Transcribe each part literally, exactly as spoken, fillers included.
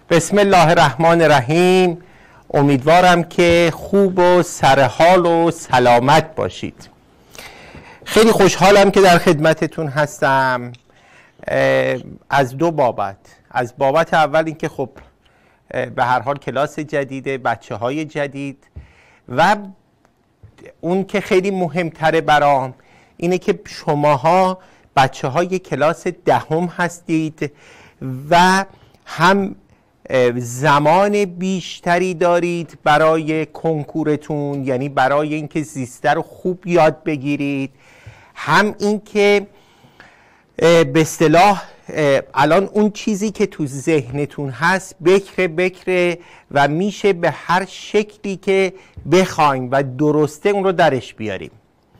بسم الله الرحمن الرحیم. امیدوارم که خوب و سرحال و سلامت باشید. خیلی خوشحالم که در خدمتتون هستم از دو بابت. از بابت اول اینکه خب به هر حال کلاس جدیده، بچه های جدید، و اون که خیلی مهمتره برام اینه که شماها بچه های کلاس دهم هستید و هم زمان بیشتری دارید برای کنکورتون، یعنی برای اینکه زیسته رو خوب یاد بگیرید، هم اینکه به اصطلاح الان اون چیزی که تو ذهنتون هست بکره بکره و میشه به هر شکلی که بخوایم و درسته اون رو درش بیاریم.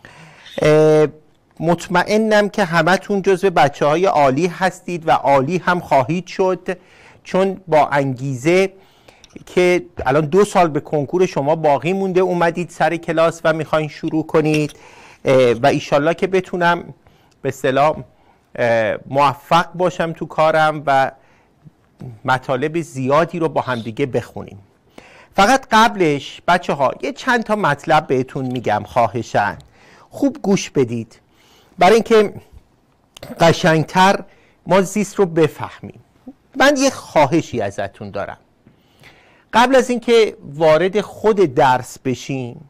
مطمئنم که همتون جزو بچه های عالی هستید و عالی هم خواهید شد، چون با انگیزه که الان دو سال به کنکور شما باقی مونده اومدید سر کلاس و میخواین شروع کنید و ایشالله که بتونم به اصطلاح موفق باشم تو کارم و مطالب زیادی رو با همدیگه بخونیم. فقط قبلش بچه ها یه چند تا مطلب بهتون میگم، خواهشاً خوب گوش بدید برای اینکه قشنگتر ما زیست رو بفهمیم. من یه خواهشی ازتون دارم. قبل از اینکه وارد خود درس بشیم،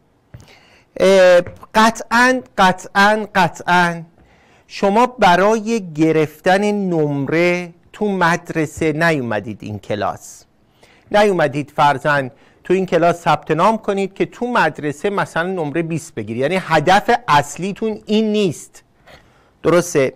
قطعاً قطعاً قطعاً شما برای گرفتن نمره تو مدرسه نیومدید این کلاس. نیومدید فرضاً تو این کلاس ثبت نام کنید که تو مدرسه مثلا نمره بیست بگیرید. یعنی هدف اصلیتون این نیست. درسته؟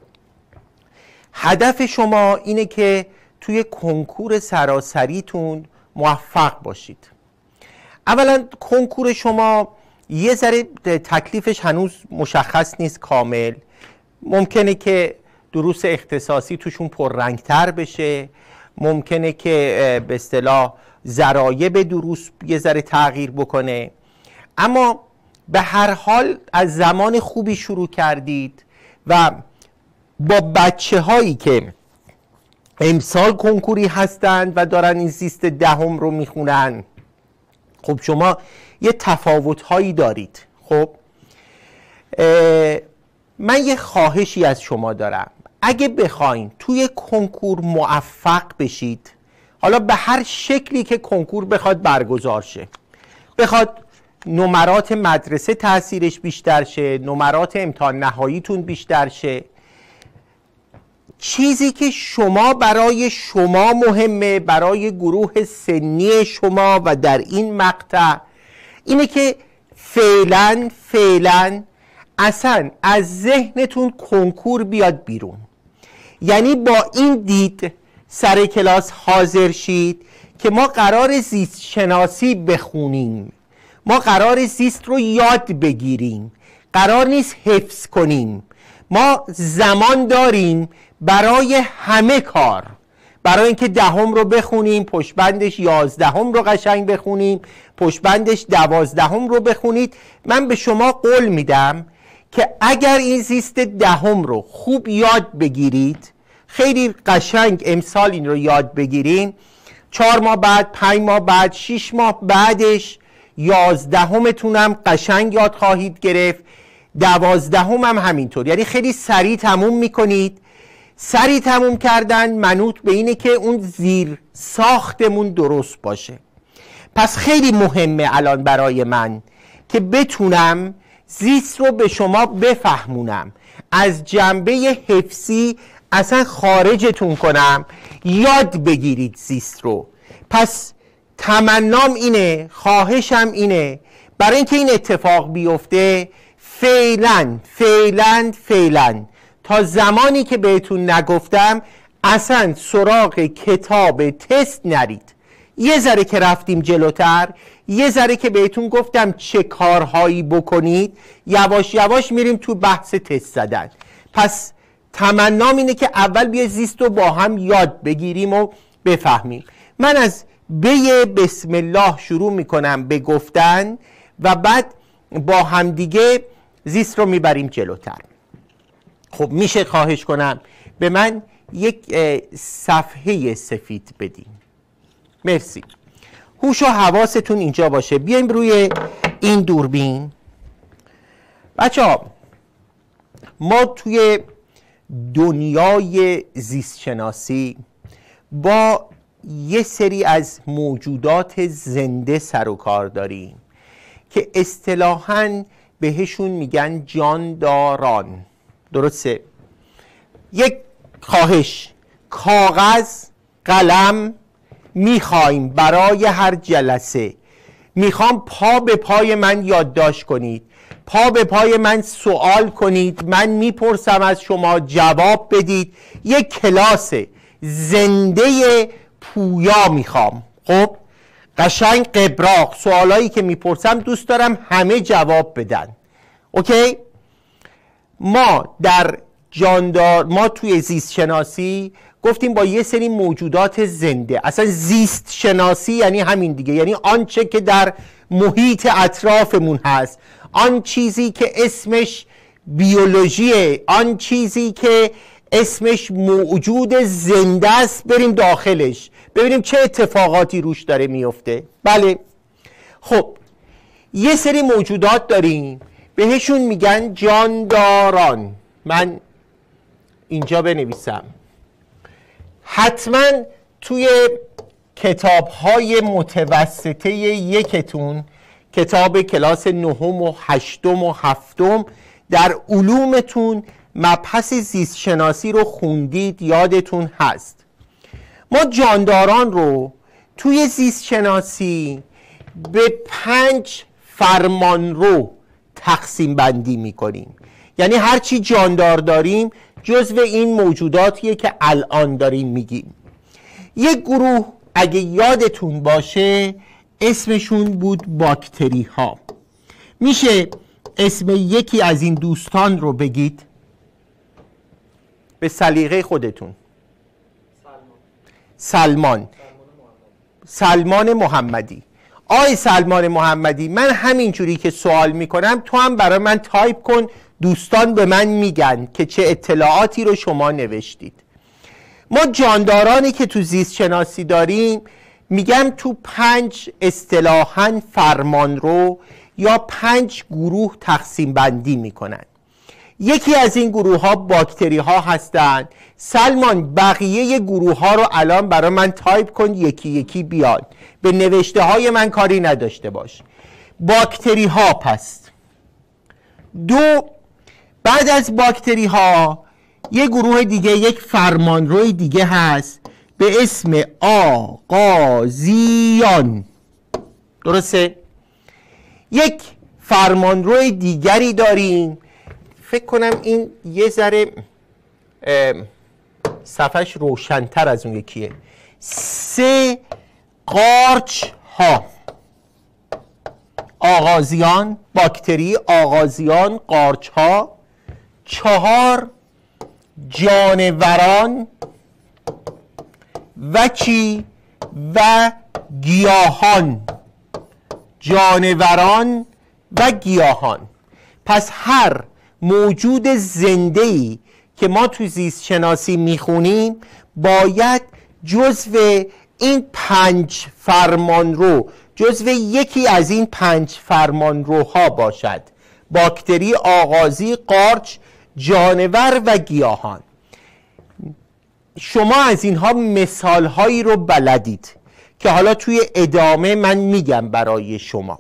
هدف شما اینه که توی کنکور سراسریتون موفق باشید. اولا کنکور شما یه ذره تکلیفش هنوز مشخص نیست کامل. ممکنه که دروس اختصاصی توشون پررنگتر بشه، ممکنه که به اصطلاح ضرایب دروس یه ذره تغییر بکنه، اما به هر حال از زمان خوبی شروع کردید و با بچه هایی که امسال کنکوری هستند و دارن این زیست دهم رو میخونن، خب شما یه تفاوت هایی دارید. خب من یه خواهشی از شما دارم. اگه بخواین توی کنکور موفق بشید، حالا به هر شکلی که کنکور بخواد برگزار شه، بخواد نمرات مدرسه تاثیرش بیشتر شه، نمرات امتحان نهاییتون بیشتر شه، چیزی که شما برای شما مهمه، برای گروه سنی شما و در این مقطع، اینه که فعلا فعلا اصلا از ذهنتون کنکور بیاد بیرون. یعنی با این دید سر کلاس حاضر شید که ما قرار زیست شناسی بخونیم، ما قرار زیست رو یاد بگیریم، قرار نیست حفظ کنیم. ما زمان داریم برای همه کار، برای اینکه دهم رو بخونیم، پشت بندش یازدهم رو قشنگ بخونیم، پشت بندش دوازدهم رو بخونید. من به شما قول میدم که اگر این زیست دهم رو خوب یاد بگیرید، خیلی قشنگ امسال این رو یاد بگیرین، چهار ماه بعد، پنج ماه بعد، شش ماه بعدش یازدهمتون هم قشنگ یاد خواهید گرفت، دوازدهم هم همینطور. یعنی خیلی سریع تموم میکنید. سریع تموم کردن منوط به اینه که اون زیر ساختمون درست باشه. پس خیلی مهمه الان برای من که بتونم زیست رو به شما بفهمونم، از جنبه حفظی اصلا خارجتون کنم، یاد بگیرید زیست رو. پس تمنام اینه، خواهشم اینه، برای اینکه این اتفاق بیفته فعلا فعلا فعلا تا زمانی که بهتون نگفتم اصلا سراغ کتاب تست نرید. یه ذره که رفتیم جلوتر، یه ذره که بهتون گفتم چه کارهایی بکنید، یواش یواش میریم تو بحث تست زدن. پس تمنام اینه که اول بیا زیست رو با هم یاد بگیریم و بفهمیم. من از بی بسم الله شروع میکنم به گفتن و بعد با همدیگه زیست رو میبریم جلوتر. خب میشه خواهش کنم به من یک صفحه سفید بدین؟ مرسی. هوش و حواستون اینجا باشه. بیایم روی این دوربین. بچه ها، ما توی دنیای زیستشناسی با یه سری از موجودات زنده سر و کار داریم که اصطلاحاً بهشون میگن جانداران. درسته؟ یک خواهش، کاغذ، قلم میخوایم برای هر جلسه. میخوام پا به پای من یادداشت کنید، پا به پای من سوال کنید، من میپرسم از شما جواب بدید. یک کلاس زنده پویا میخوام. خب قشنگ قبراق، سوالایی که میپرسم دوست دارم همه جواب بدن. اوکی؟ ما در جاندار ما توی زیست شناسی گفتیم با یه سری موجودات زنده. اصلا زیست شناسی یعنی همین دیگه، یعنی آنچه که در محیط اطرافمون هست، آن چیزی که اسمش بیولوژیه، آن چیزی که اسمش موجود زنده است، بریم داخلش ببینیم چه اتفاقاتی روش داره میفته. بله، خب یه سری موجودات داریم بهشون میگن جانداران. من اینجا بنویسم، حتما توی کتاب‌های متوسطه یکتون، کتاب کلاس نهم و هشتم و هفتم در علومتون مبحث زیست شناسی رو خوندید، یادتون هست. ما جانداران رو توی زیست شناسی به پنج فرمانرو تقسیم بندی میکنیم. یعنی هرچی جاندار داریم جزو این موجوداتیه که الان داریم میگیم. یک گروه اگه یادتون باشه اسمشون بود باکتری ها. میشه اسم یکی از این دوستان رو بگید به سلیقه خودتون؟ سلمان. سلمان محمدی. آی سلمان محمدی، من همینجوری که سوال میکنم تو هم برای من تایپ کن، دوستان به من میگن که چه اطلاعاتی رو شما نوشتید. ما جاندارانی که تو زیست شناسی داریم میگم تو پنج اصطلاحاً فرمانرو یا پنج گروه تقسیم بندی میکنن. یکی از این گروه ها باکتری ها هستن. سلمان بقیه گروه ها رو الان برای من تایپ کن، یکی یکی بیاد، به نوشته های من کاری نداشته باش. باکتری ها. پس دو، بعد از باکتری ها یک گروه دیگه، یک فرمانروی دیگه هست به اسم آغازیان. درسته؟ یک فرمانروی دیگری داریم، فکر کنم این یه ذره صفحش روشن‌تر از اون یکیه. سه، قارچ ها. آغازیان، باکتری، آغازیان، قارچ ها. چهار، جانوران و چی؟ و گیاهان. جانوران و گیاهان. پس هر موجود زنده‌ای که ما تو زیست شناسی میخونیم باید جزو این پنج فرمانرو، جزو یکی از این پنج فرمانروها باشد: باکتری، آغازی، قارچ، جانور و گیاهان. شما از اینها مثالهایی رو بلدید که حالا توی ادامه من میگم برای شما.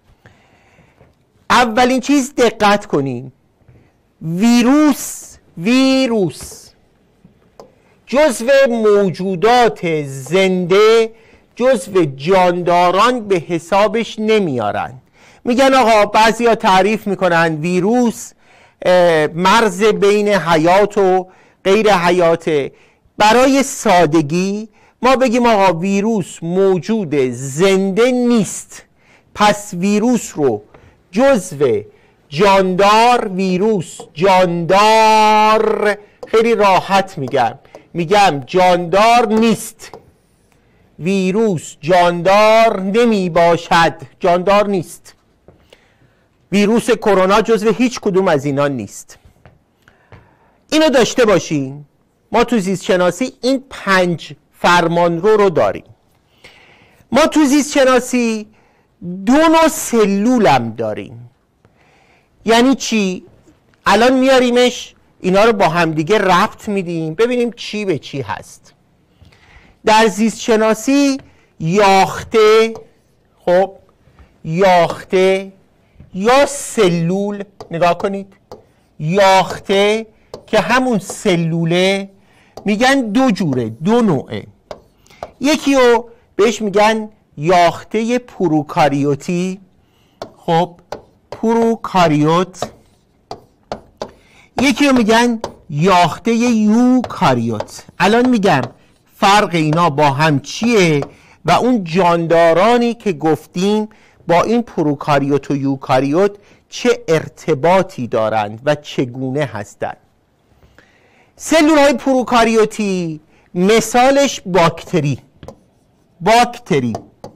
اولین چیز دقت کنیم، ویروس ویروس جزو موجودات زنده، جزو جانداران به حسابش نمیارن. میگن آقا، بعضیا تعریف میکنن ویروس مرز بین حیات و غیر حیاته. برای سادگی ما بگیم آقا ویروس موجود زنده نیست، پس ویروس رو جزو جاندار، ویروس جاندار، خیلی راحت میگم میگم جاندار نیست. ویروس جاندار نمی باشد، جاندار نیست. ویروس کرونا جزو هیچ کدوم از اینا نیست. اینو داشته باشین. ما تو زیست شناسی این پنج فرمانرو رو داریم. ما تو زیست شناسی دو نوع سلول هم داریم. یعنی چی؟ الان میاریمش اینا رو با همدیگه ربط میدیم ببینیم چی به چی هست. در زیست شناسی یاخته، خب یاخته یا سلول، نگاه کنید، یاخته که همون سلوله میگن دو جوره، دو نوعه. یکی رو بهش میگن یاخته پروکاریوتی، خب پروکاریوت. یکی رو میگن یاخته یوکاریوت. الان میگم فرق اینا با هم چیه و اون جاندارانی که گفتیم با این پروکاریوت و یوکاریوت چه ارتباطی دارند و چگونه هستند. سلول های پروکاریوتی مثالش باکتری. باکتری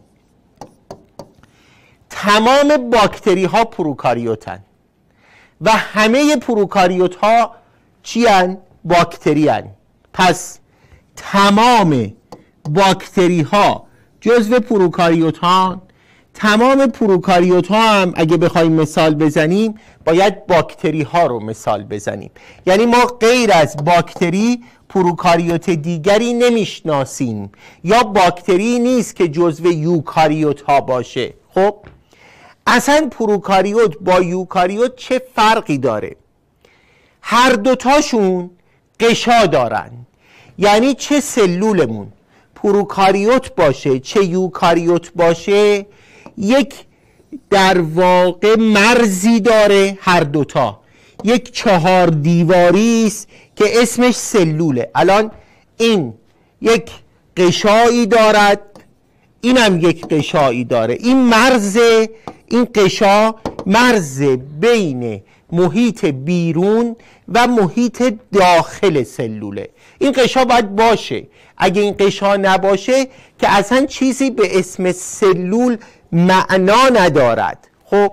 تمام باکتری ها پروکاریوتن و همه پروکاریوت ها چی هن؟ باکتری هن. پس تمام باکتری ها جزو پروکاریوت ها، تمام پروکاریوت ها هم اگه بخوایم مثال بزنیم باید باکتری ها رو مثال بزنیم. یعنی ما غیر از باکتری پروکاریوت دیگری نمیشناسیم یا باکتری نیست که جزو یوکاریوت ها باشه. خب اصلا پروکاریوت با یوکاریوت چه فرقی داره؟ هر دوتاشون غشا دارن. یعنی چه سلولمون پروکاریوت باشه چه یوکاریوت باشه یک در واقع مرزی داره، هر دوتا یک چهار دیواری است که اسمش سلوله. الان این یک غشایی دارد، اینم یک غشایی داره. این مرز، این غشا مرز بین محیط بیرون و محیط داخل سلوله. این غشا باید باشه. اگه این غشا نباشه که اصلا چیزی به اسم سلول معنا ندارد. خب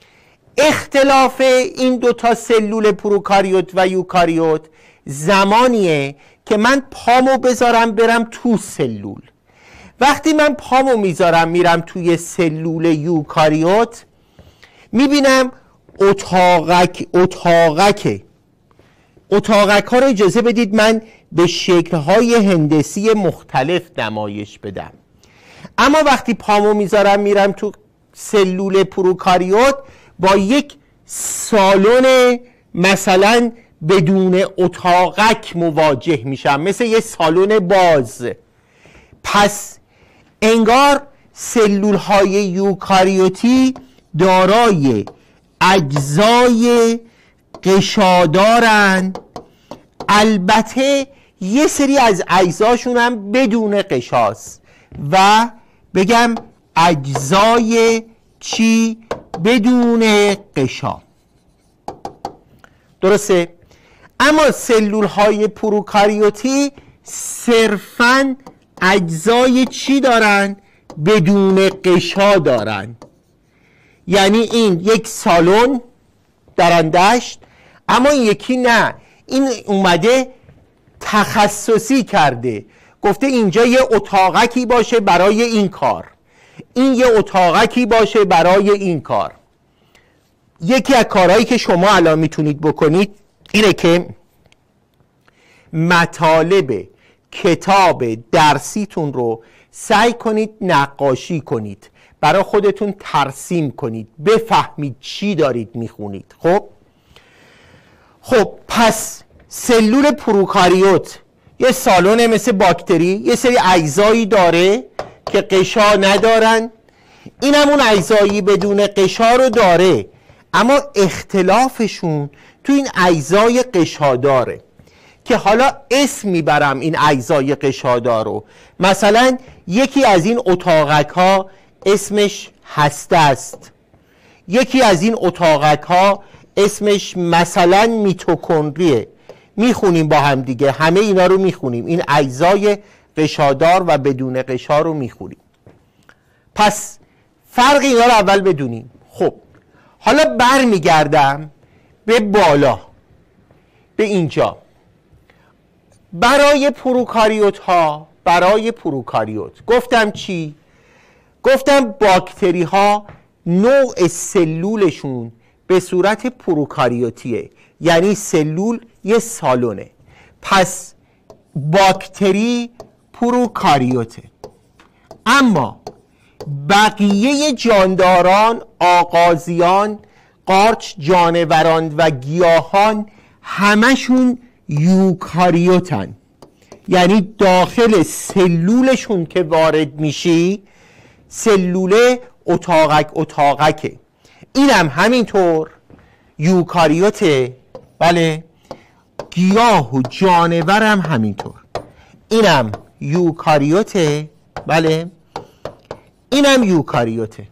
اختلاف این دوتا سلول پروکاریوت و یوکاریوت زمانیه که من پامو بذارم برم تو سلول. وقتی من پامو میذارم میرم توی سلول یوکاریوت میبینم اتاقک اتاقکه اتاقک ها رو اجازه بدید من به شکل‌های هندسی مختلف نمایش بدم. اما وقتی پامو میذارم میرم تو سلول پروکاریوت با یک سالن مثلا بدون اتاقک مواجه میشم، مثل یه سالن باز. پس انگار سلول های یوکاریوتی دارای اجزای غشادارن، البته یه سری از اجزاشون هم بدون غشاست و بگم اجزای چی؟ بدون غشا. درسته؟ اما سلول های پروکاریوتی صرفاً اجزای چی دارن؟ بدون غشا دارن. یعنی این یک سالن درندشت، اما این یکی نه. این اومده تخصصی کرده، گفته اینجا یه اتاقکی باشه برای این کار، این یه اتاقکی باشه برای این کار. یکی از کارهایی که شما الان میتونید بکنید اینه که مطالب کتاب درسیتون رو سعی کنید نقاشی کنید، برای خودتون ترسیم کنید، بفهمید چی دارید میخونید. خب خب پس سلول پروکاریوت یه سالن مثل باکتری، یه سری اجزایی داره که غشا ندارن، این همون اجزایی بدون غشا رو داره، اما اختلافشون تو این اجزای غشاداره که حالا اسم میبرم این اجزای غشادار رو. مثلا یکی از این اتاقک ها اسمش هسته است، یکی از این اتاقک ها اسمش مثلا میتوکندریه. میخونیم با هم دیگه، همه اینا رو میخونیم، این اجزای غشادار و بدون غشا رو میخونیم. پس فرق اینا رو اول بدونیم. خب حالا بر میگردم به بالا، به اینجا. برای پروکاریوت ها، برای پروکاریوت گفتم چی؟ گفتم باکتری ها نوع سلولشون به صورت پروکاریوتیه، یعنی سلول یه سالونه. پس باکتری پروکاریوته. اما بقیه جانداران، آغازیان، قارچ، جانوران و گیاهان همشون یوکاریوتن، یعنی داخل سلولشون که وارد میشی سلوله اتاقک اتاقکه. اینم همینطور یوکاریوته. بله، گیاه و جانور هم همینطور. اینم یوکاریوته. بله، اینم یوکاریوته.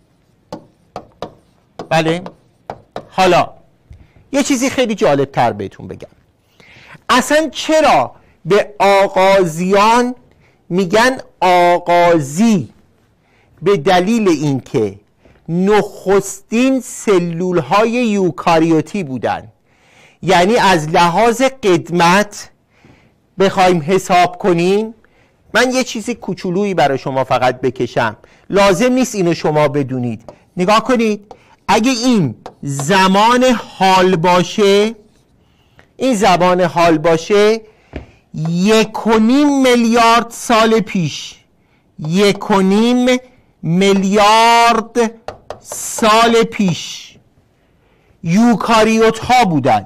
بله. حالا یه چیزی خیلی جالب تر بهتون بگم. اصلا چرا به آغازیان میگن آغازی؟ به دلیل اینکه نخستین سلول های یوکاریوتی بودن. یعنی از لحاظ قدمت بخوایم حساب کنیم، من یه چیزی کوچولویی برای شما فقط بکشم، لازم نیست اینو شما بدونید. نگاه کنید، اگه این زمان حال باشه، این زمان حال باشه یک و نیم میلیارد سال پیش، یک و نیم میلیارد سال پیش یوکاریوت ها بودن.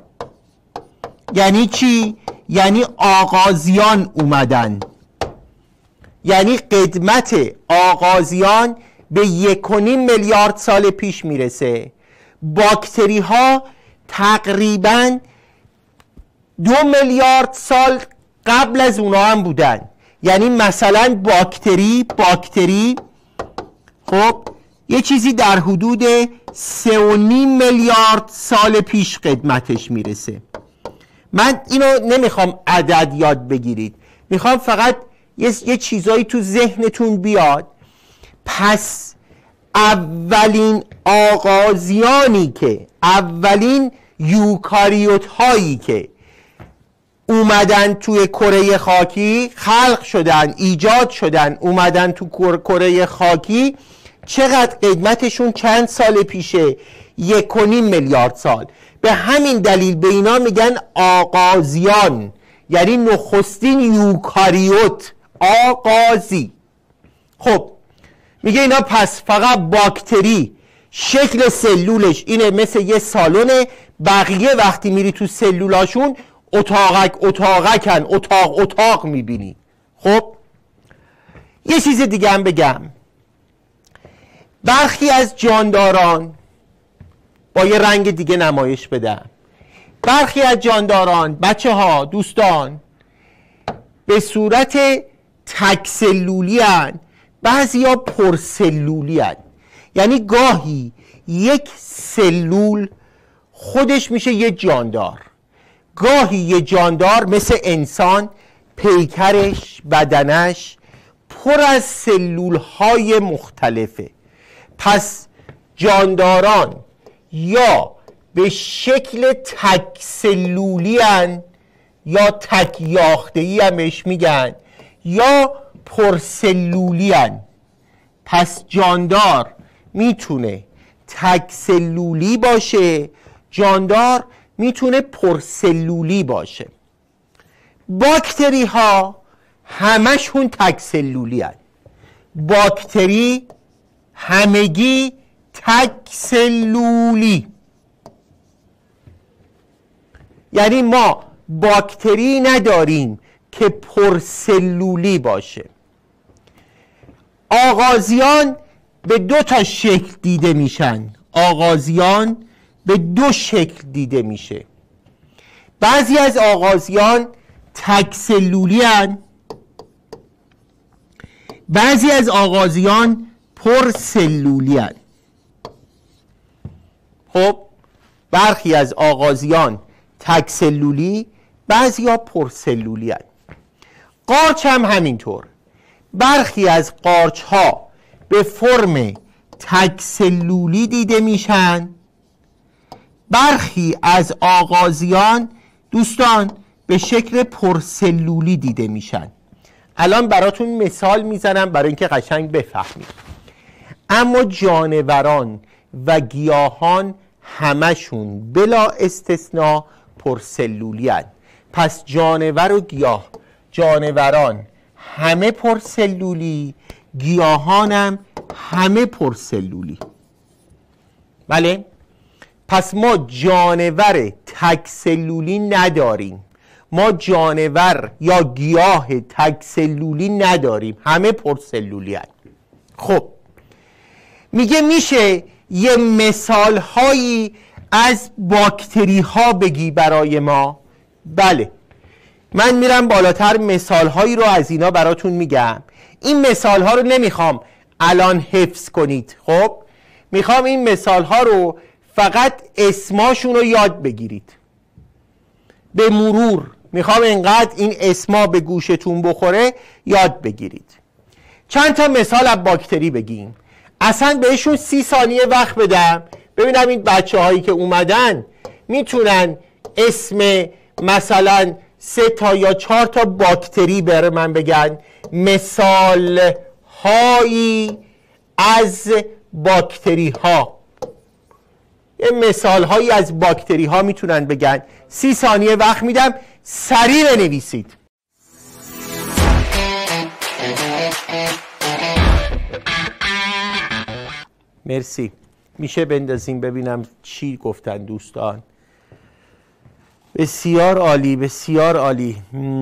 یعنی چی؟ یعنی آغازیان اومدن. یعنی قدمت آغازیان به یک و نیم میلیارد سال پیش میرسه. باکتری ها تقریباً دو میلیارد سال قبل از اونا هم بودن. یعنی مثلا باکتری باکتری خب یه چیزی در حدود سه و نیم میلیارد سال پیش قدمتش میرسه. من اینو نمیخوام عدد یاد بگیرید، میخوام فقط یه, یه چیزایی تو ذهنتون بیاد. پس اولین آغازیانی که اولین یوکاریوت هایی که اومدن توی کره خاکی، خلق شدن، ایجاد شدن، اومدن تو کره خاکی، چقدر قدمتشون چند سال پیشه؟ یک و نیم میلیارد سال. به همین دلیل به اینا میگن آغازیان، یعنی نخستین یوکاریوت، آغازی. خب میگه اینا پس فقط باکتری شکل سلولش اینه، مثل یه سالونه، بقیه وقتی میری تو سلولاشون اتاقک اتاقکن، اتاق اتاق میبینی. خب یه چیز دیگه هم بگم، برخی از جانداران، با یه رنگ دیگه نمایش بدم، برخی از جانداران، بچه ها، دوستان، به صورت تک سلولی هن، بعضی ها پر سلولی هن. یعنی گاهی یک سلول خودش میشه یه جاندار، گاهی یه جاندار مثل انسان پیکرش، بدنش پر از سلول های مختلفه. پس جانداران یا به شکل تک سلولی هن یا تک یاخته‌ای همش میگن، یا پرسلولی هن. پس جاندار میتونه تک سلولی باشه، جاندار میتونه پرسلولی باشه. باکتری ها همشون تک سلولی هن. باکتری همگی تک سلولی. یعنی ما باکتری نداریم که پرسلولی باشه. آغازیان به دو تا شکل دیده میشن. آغازیان به دو شکل دیده میشه. بعضی از آغازیان تک سلولی هن، بعضی از آغازیان پرسلولی هن. خب برخی از آغازیان تک سلولی، بعضی ها پرسلولی هن. قارچ هم همینطور. برخی از قارچ ها به فرم تک سلولی دیده میشن، برخی از آغازیان دوستان به شکل پرسلولی دیده میشن. الان براتون مثال میزنم برای اینکه قشنگ بفهمید. اما جانوران و گیاهان همشون بلا استثناء پرسلولی هستند. پس جانور و گیاه، جانوران همه پرسلولی، گیاهانم همه پرسلولی. بله؟ پس ما جانور تک سلولی نداریم، ما جانور یا گیاه تک سلولی نداریم، همه پرسلولی هستند. خب میگه میشه یه مثال هایی از باکتری ها بگی برای ما؟ بله، من میرم بالاتر مثال هایی رو از اینا براتون میگم. این مثال ها رو نمیخوام الان حفظ کنید، خب میخوام این مثال ها رو فقط اسماشون رو یاد بگیرید به مرور. میخوام اینقدر این اسما به گوشتون بخوره یاد بگیرید. چند تا مثال از باکتری بگیم، اصلا بهشون سی ثانیه وقت بدم ببینم این بچه هایی که اومدن میتونن اسم مثلا سه تا یا چهار تا باکتری بر من بگن. مثال هایی از باکتری ها، یه مثال هایی از باکتری ها میتونن بگن. سی ثانیه وقت میدم، سریع بنویسید. مرسی. میشه بندازیم ببینم چی گفتن دوستان. بسیار عالی، بسیار عالی.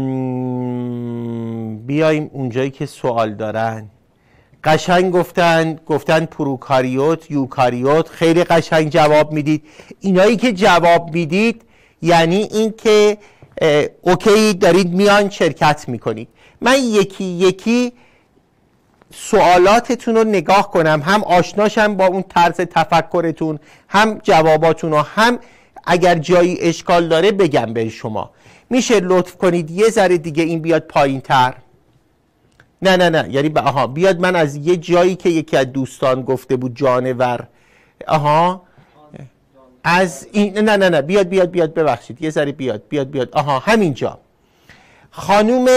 بیایم اونجایی که سوال دارن. قشنگ گفتن، گفتن پروکاریوت، یوکاریوت. خیلی قشنگ جواب میدید. اینایی که جواب میدید یعنی این که اوکی دارید میان شرکت میکنید. من یکی یکی سوالاتتون رو نگاه کنم، هم آشناشم با اون طرز تفکرتون، هم جواباتون رو، هم اگر جایی اشکال داره بگم به شما. میشه لطف کنید یه ذره دیگه این بیاد پایین تر؟ نه نه نه یعنی آها بیاد، من از یه جایی که یکی از دوستان گفته بود جانور، آها از این، نه نه نه بیاد بیاد بیاد ببخشید یه ذره بیاد بیاد بیاد آها همینجا. خانوم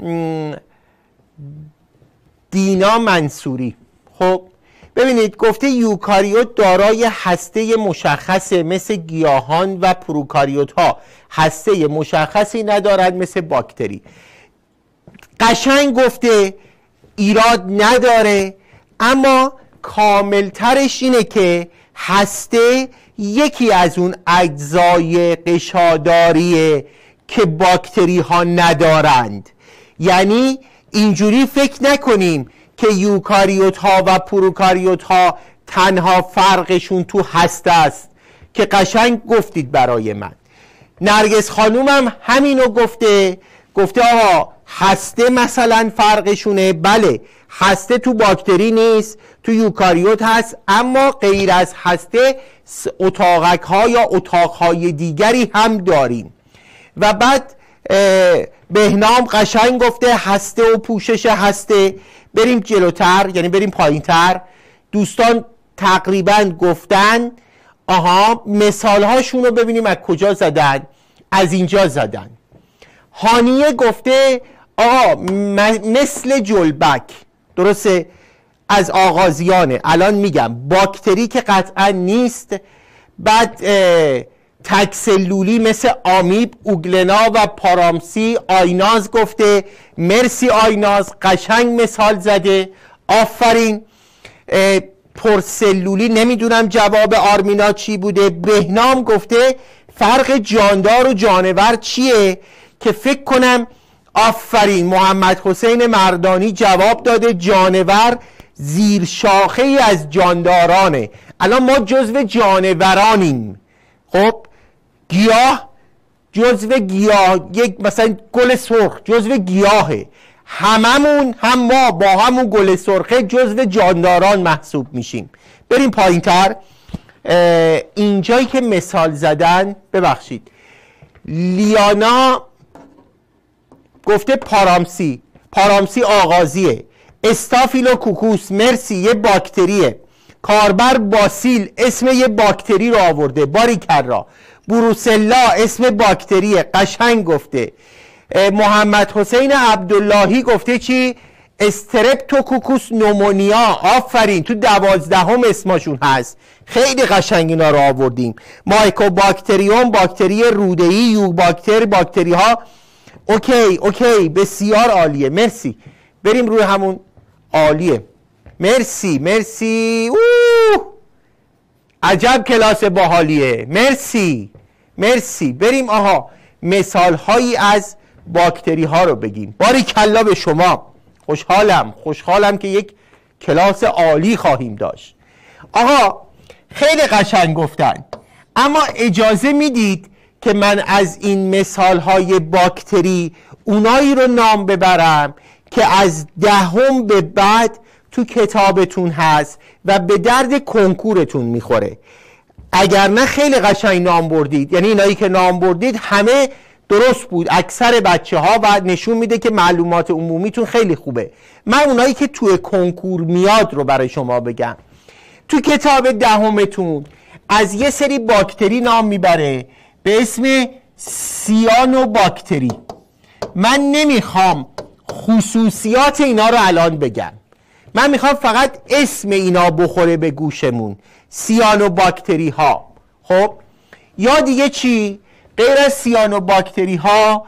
دینا منصوری، خب ببینید گفته یوکاریوت دارای هسته مشخصه مثل گیاهان و پروکاریوت ها هسته مشخصی ندارد مثل باکتری. قشنگ گفته، ایراد نداره، اما کاملترش اینه که هسته یکی از اون اجزای غشاداریه که باکتری ها ندارند. یعنی اینجوری فکر نکنیم که یوکاریوت ها و پروکاریوت ها تنها فرقشون تو هسته است که قشنگ گفتید برای من. نرگس خانومم همینو گفته، گفته آقا هسته مثلا فرقشونه. بله، هسته تو باکتری نیست، تو یوکاریوت هست، اما غیر از هسته اتاقک ها یا اتاق های دیگری هم داریم. و بعد بهنام قشنگ گفته هسته و پوشش هسته. بریم جلوتر، یعنی بریم پایین تر. دوستان تقریبا گفتن، آها مثال هاشون رو ببینیم از کجا زدن. از اینجا زدن. هانیه گفته آقا مثل جلبک، درسته، از آغازیانه. الان میگم باکتری که قطعا نیست. بعد تکسلولی مثل آمیب، اوگلنا و پارامسی. آیناز گفته مرسی آیناز، قشنگ مثال زده، آفرین. پرسلولی نمیدونم جواب آرمینا چی بوده. بهنام گفته فرق جاندار و جانور چیه، که فکر کنم آفرین محمد حسین مردانی جواب داده جانور زیر شاخه ای از جاندارانه. الان ما جزو جانورانیم. خب گیاه جزو گیاه، یک مثلا گل سرخ جزو گیاهه. هممون، هم ما با همون گل سرخه جزو جانداران محسوب میشیم. بریم پایین تر. اینجایی که مثال زدن، ببخشید، لیانا گفته پارامسی، پارامسی آغازیه. استافیلوکوکوس مرسی، یه باکتریه. کاربر باسیل اسم یه باکتری رو آورده، باریکلا. بروسلا اسم باکتریه، قشنگ گفته. محمد حسین عبداللهی گفته چی؟ استرپتوکوکوس نومونیا. آفرین، تو دوازدهم اسمشون هست. خیلی قشنگ اینا رو آوردیم. مایکوباکتریوم، باکتری روده‌ای، یو باکتر، باکتری ها. اوکی اوکی، بسیار عالیه، مرسی. بریم روی همون. عالیه، مرسی مرسی. اوه، عجب کلاس باحالیه، مرسی مرسی. بریم آها مثال هایی از باکتری ها رو بگیم. باریکلا به شما. خوشحالم خوشحالم که یک کلاس عالی خواهیم داشت. آقا خیلی قشنگ گفتن، اما اجازه میدید که من از این مثال های باکتری اونایی رو نام ببرم که از دهم به بعد تو کتابتون هست و به درد کنکورتون میخوره. اگر نه خیلی قشنگ نام بردید، یعنی اینایی که نام بردید همه درست بود، اکثر بچه ها، و نشون میده که معلومات عمومیتون خیلی خوبه. من اونایی که توی کنکور میاد رو برای شما بگم. تو کتاب دهمتون از یه سری باکتری نام میبره به اسم سیانوباکتری. من نمیخوام خصوصیات اینا رو الان بگم، من میخوام فقط اسم اینا بخوره به گوشمون. سیانوباکتری ها. خب یا دیگه چی؟ غیر از سیانوباکتری ها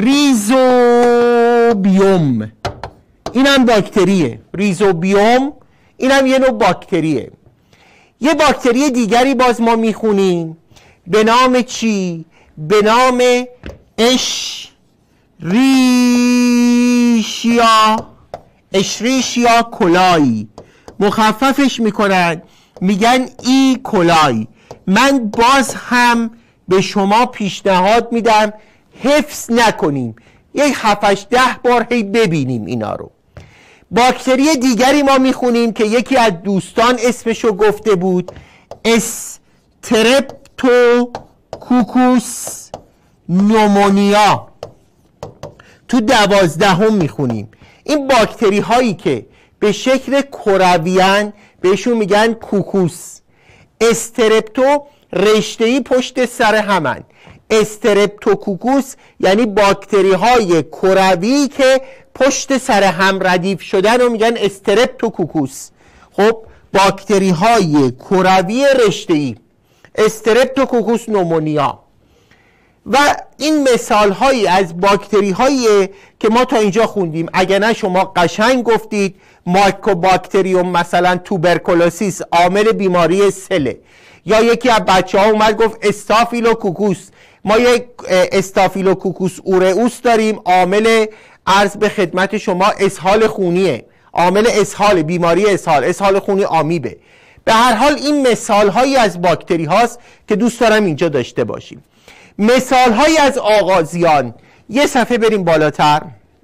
ریزوبیوم، اینم باکتریه. ریزوبیوم اینم یه نوع باکتریه. یه باکتری دیگری باز ما میخونیم به نام چی؟ به نام اشریشیا، اشریشیا کولای. مخففش میکنن میگن ای کولای. من باز هم به شما پیشنهاد میدم حفظ نکنیم، یک هفتش ده بار هی ببینیم اینا رو. باکتری دیگری ما میخونیم که یکی از دوستان اسمشو گفته بود، استرپتوکوکوس نومونیا. تو دوازدهم میخونیم. این باکتری هایی که به شکل کرویان بهشون میگن کوکوس. استرپتو رشته‌ای پشت سر همن. استرپتوکوکوس یعنی باکتری های کروی که پشت سر هم ردیف شدن و میگن استرپتوکوکوس. خب باکتری های کروی رشته‌ای، استرپتوکوکوس نومونیا. و این مثال هایی از باکتری هایی که ما تا اینجا خوندیم. اگر نه شما قشنگ گفتید مایکوباکتریوم مثلا توبرکولوسیس عامل بیماری سله، یا یکی از بچه ها اومد گفت استافیلوکوکوس. ما یک استافیلوکوکوس اورئوس داریم، عامل عرض به خدمت شما اسهال خونیه، عامل اسهال، بیماری اسهال، اسهال خونی آمیبه. به هر حال این مثال هایی از باکتری هاست که دوست دارم اینجا داشته باشیم. مثال هایی از آغازیان. یه صفحه بریم بالاتر.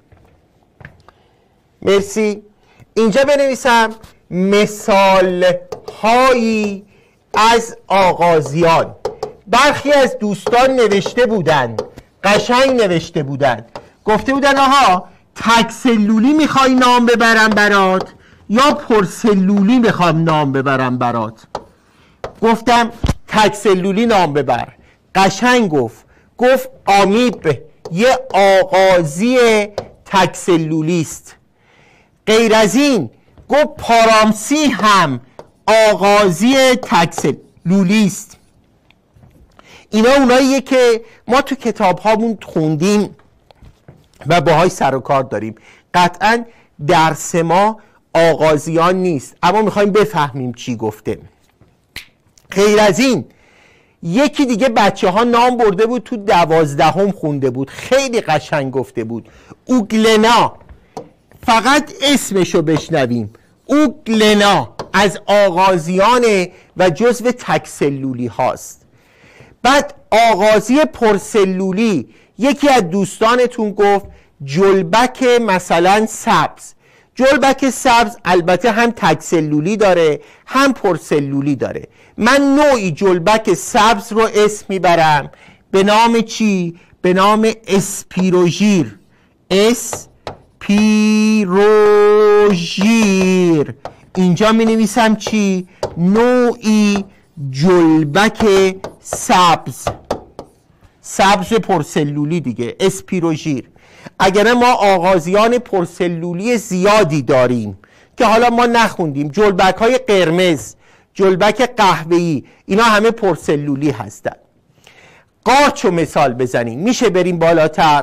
مرسی. اینجا بنویسم مثال هایی از آغازیان. برخی از دوستان نوشته بودن، قشنگ نوشته بودن، گفته بودن آها تکسلولی میخوای نام ببرم برات یا پرسلولی میخوام نام ببرم برات؟ گفتم تکسلولی نام ببر. قشنگ گفت، گفت آمیب یه آغازی تکسلولیست. غیر از این گفت پارامسی هم آغازی تکسلولیست. اینا اوناییه که ما تو کتاب هامون خوندیم و باهاش سر و کار داریم. قطعا درس ما آغازیان نیست، اما میخوایم بفهمیم چی گفته. غیر از این یکی دیگه بچه ها نام برده بود، تو دوازدهم خونده بود، خیلی قشنگ گفته بود، اوگلنا. فقط اسمشو بشنویم، اوگلنا از آغازیانه و جزو تکسلولی هاست. بعد آغازی پرسلولی، یکی از دوستانتون گفت جلبک مثلا سبز. جلبک سبز البته هم تکسلولی داره هم پرسلولی داره. من نوعی جلبک سبز رو اسم میبرم به نام چی؟ به نام اسپیروژیر. اسپیروژیر. اینجا می نویسم چی؟ نوعی جلبک سبز، سبز پرسلولی دیگه، اسپیروژیر. اگر ما آغازیان پرسلولی زیادی داریم که حالا ما نخوندیم، جلبک های قرمز، جلبک قهوه‌ای، اینا همه پرسلولی هستن. قارچ رو مثال بزنیم، میشه بریم بالاتر؟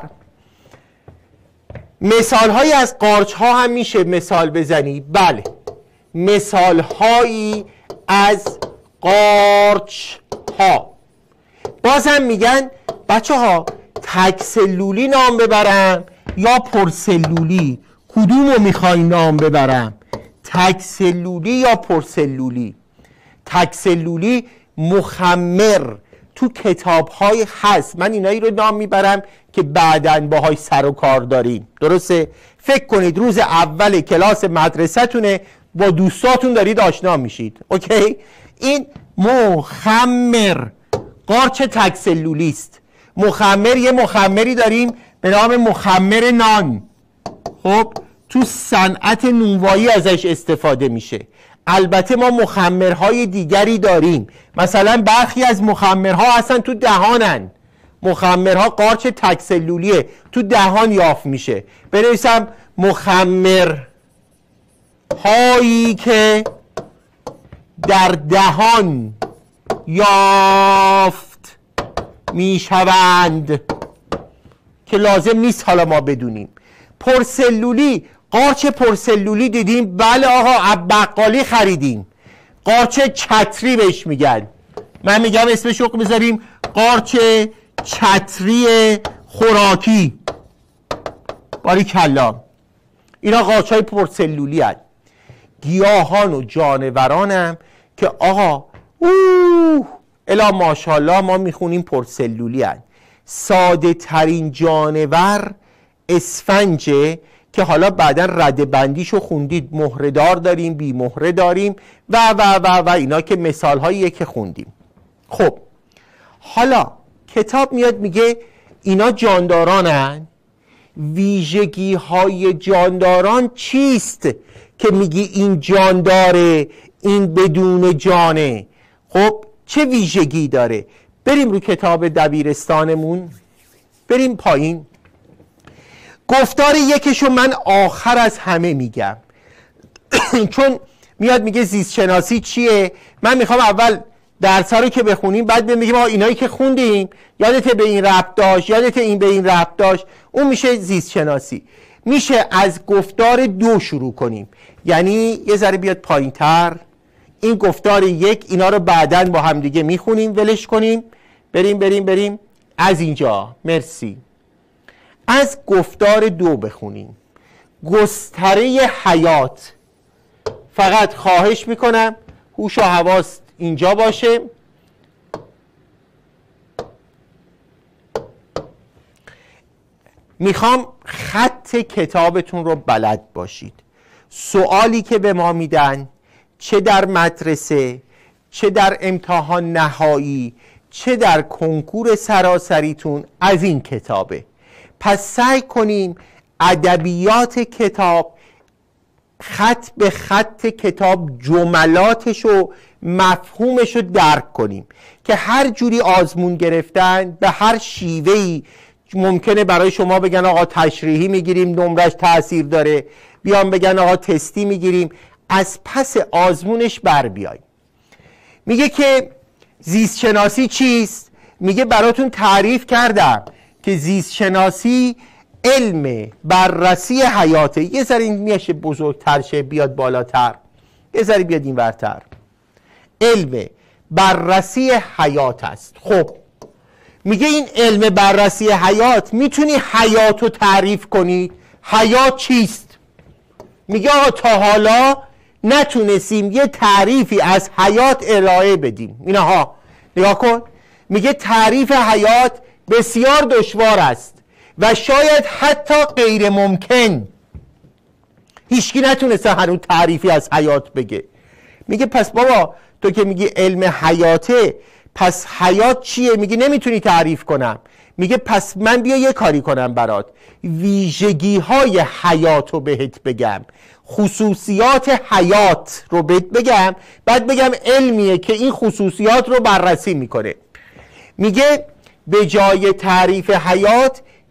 مثال هایی از قارچ ها هم میشه مثال بزنی؟ بله، مثال هایی از قارچ ها. بازم میگن بچه ها تک سلولی نام ببرم یا پرسلولی؟ کدوم رو میخوای نام ببرم؟ تک سلولی یا پرسلولی؟ تک سلولی مخمر تو کتاب های هست، من اینایی رو نام میبرم که بعداً باهای سر و کار داریم. درسته؟ فکر کنید روز اول کلاس مدرسه‌تونه، با دوستاتون دارید آشنا میشید. اوکی؟ این مخمر، قارچ تک سلولی است. مخمر، یه مخمری داریم به نام مخمر نان. خب تو صنعت نونوایی ازش استفاده میشه. البته ما مخمرهای دیگری داریم، مثلا برخی از مخمرها اصلا تو دهانن. مخمرها قارچ تک سلولیه، تو دهان یافت میشه. بنویسم مخمرهایی که در دهان یافت میشوند، که لازم نیست حالا ما بدونیم. پرسلولی، قارچ پرسلولی دیدیم؟ بله آقا، بقالی خریدیم. قارچ چتری بهش میگن. من میگم اسمش رو بذاریم قارچ چتری خوراکی. باریکلا، اینا قارچ های پرسلولی هست. گیاهان و جانوران هم که آقا اوه الا ماشاءالله ما میخونیم پرسلولی هست. ساده ترین جانور اسفنجه که حالا بعدا رده بندیشو خوندید، مهره‌دار داریم، بی مهره داریم و و و و اینا که مثال هاییه که خوندیم. خب حالا کتاب میاد میگه اینا جاندارانن. ویژگی های جانداران چیست که میگی این جانداره این بدون جانه؟ خب چه ویژگی داره؟ بریم رو کتاب دبیرستانمون، بریم پایین. گفتار یکشو من آخر از همه میگم چون میاد میگه زیست شناسی چیه. من میخوام اول درس ها رو که بخونیم بعد بگیم آقا اینایی که خوندیم یادت به این ربط داشت، یادت این به این ربط داشت، اون میشه زیست شناسی. میشه از گفتار دو شروع کنیم، یعنی یه ذره بیاد پایین تر. این گفتار یک، اینا رو بعداً با هم دیگه میخونیم، ولش کنیم. بریم بریم بریم از اینجا. مرسی. از گفتار دو بخونیم. گستره حیات. فقط خواهش میکنم هوش و حواس اینجا باشه. میخوام خط کتابتون رو بلد باشید. سوالی که به ما میدن، چه در مدرسه، چه در امتحان نهایی، چه در کنکور سراسریتون، از این کتابه. پس سعی کنیم ادبیات کتاب، خط به خط کتاب، جملاتش و مفهومش رو درک کنیم که هر جوری آزمون گرفتن به هر شیوهی ممکنه برای شما بگن آقا تشریحی میگیریم نمرش تأثیر داره، بیان بگن آقا تستی میگیریم، از پس آزمونش بر بیاییم. میگه که زیست شناسی چیست؟ میگه براتون تعریف کردم که زیست شناسی علم بررسی حیاته. یه ذره این میشه بزرگتر شه، بیاد بالاتر، یه ذره بیاد این ورتر. علم بررسی حیات است. خب میگه این علم بررسی حیات، میتونی حیات رو تعریف کنی؟ حیات چیست؟ میگه آقا تا حالا نتونستیم یه تعریفی از حیات ارائه بدیم. اینها نگاه کن، میگه تعریف حیات بسیار دشوار است و شاید حتی غیر ممکن. هیچکی نتونسته هنوز تعریفی از حیات بگه. میگه پس بابا تو که میگی علم حیاته، پس حیات چیه؟ میگه نمیتونی تعریف کنم. میگه پس من بیا یه کاری کنم برات، ویژگی های حیات رو بهت بگم، خصوصیات حیات رو بهت بگم، بعد بگم علمیه که این خصوصیات رو بررسی میکنه. میگه به جای تعریف حیات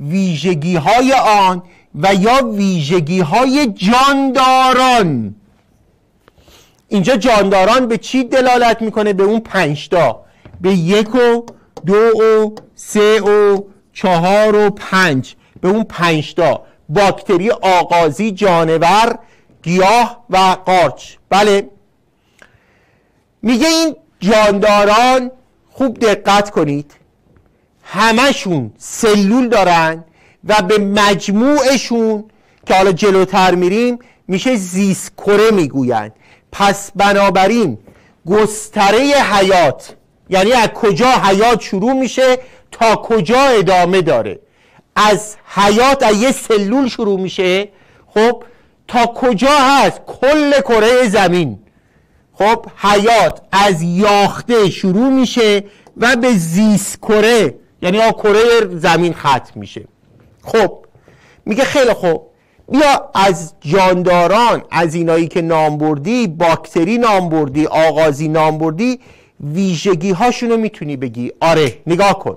ویژگی های آن و یا ویژگی های جانداران. اینجا جانداران به چی دلالت میکنه؟ به اون پنجتا، به یک و دو و سه و چهار و پنج، به اون پنجتا: باکتری، آغازی، جانور، گیاه و قارچ. بله، میگه این جانداران، خوب دقت کنید، همشون سلول دارن و به مجموعشون که حالا جلوتر میریم میشه زیست کره میگوین. پس بنابراین گستره حیات، یعنی از کجا حیات شروع میشه تا کجا ادامه داره، از حیات از یه سلول شروع میشه، خب تا کجا هست؟ کل کره زمین. خب حیات از یاخته شروع میشه و به زیست کره، یعنی آ کره زمین ختم میشه. خب میگه خیلی خوب، بیا از جانداران، از اینایی که نام بردی، باکتری نام بردی، آغازی نام بردی، ویژگی هاشونو میتونی بگی؟ آره، نگاه کن.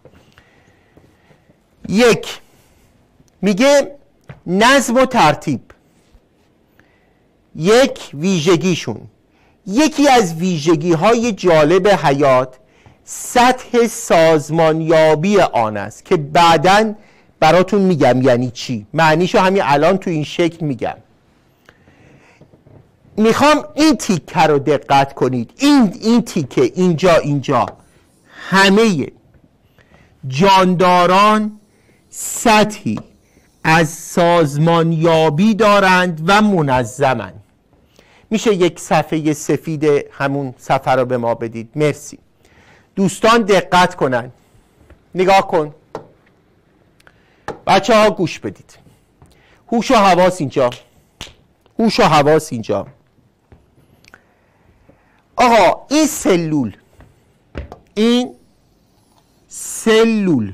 یک، میگه نظم و ترتیب. یک، ویژگیشون. یکی از ویژگی های جالب حیات سطح سازمانیابی آن است که بعداً براتون میگم یعنی چی. معنیشو همین الان تو این شکل میگم. میخوام این تیکه رو دقت کنید. این این تیکه اینجا اینجا همه جانداران سطحی از سازمانیابی دارند و منظمند. میشه یک صفحه سفید همون صفحه رو به ما بدید؟ مرسی. دوستان دقت کنن، نگاه کن. بچه ها گوش بدید. هوش و حواس اینجا، هوش و حواس اینجا. آقا این سلول، این سلول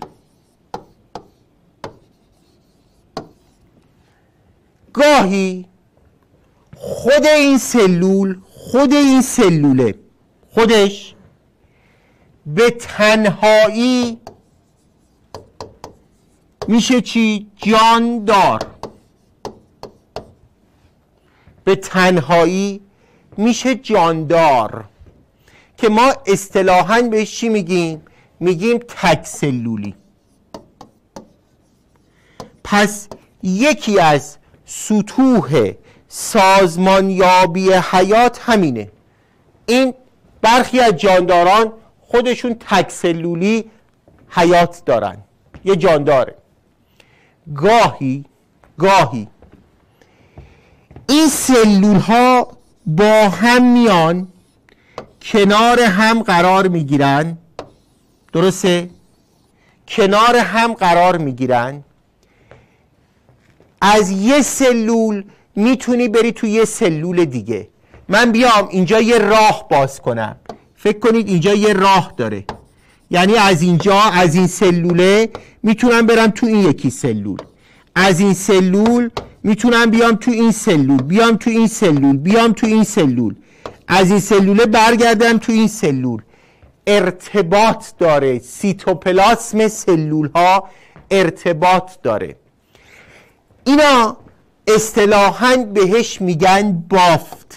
گاهی خود این سلول، خود این سلوله خودش به تنهایی میشه چی؟ جاندار. به تنهایی میشه جاندار که ما اصطلاحاً بهش چی میگیم؟ میگیم تک سلولی. پس یکی از سطوح سازمانیابی حیات همینه. این برخی از جانداران خودشون تک سلولی حیات دارن، یه جانداره. گاهی گاهی این سلول ها با هم میان، کنار هم قرار میگیرن، درسته؟ کنار هم قرار میگیرن. از یه سلول میتونی بری تو یه سلول دیگه. من بیام اینجا یه راه باز کنم، فکر کنید اینجا یه راه داره، یعنی از اینجا، از این سلوله میتونم برم تو این یکی سلول، از این سلول میتونم بیام تو این سلول، بیام تو این سلول، بیام تو این سلول، از این سلوله برگردم تو این سلول. ارتباط داره، سیتوپلاسم سلول ها ارتباط داره. اینا اصطلاحاً بهش میگن بافت.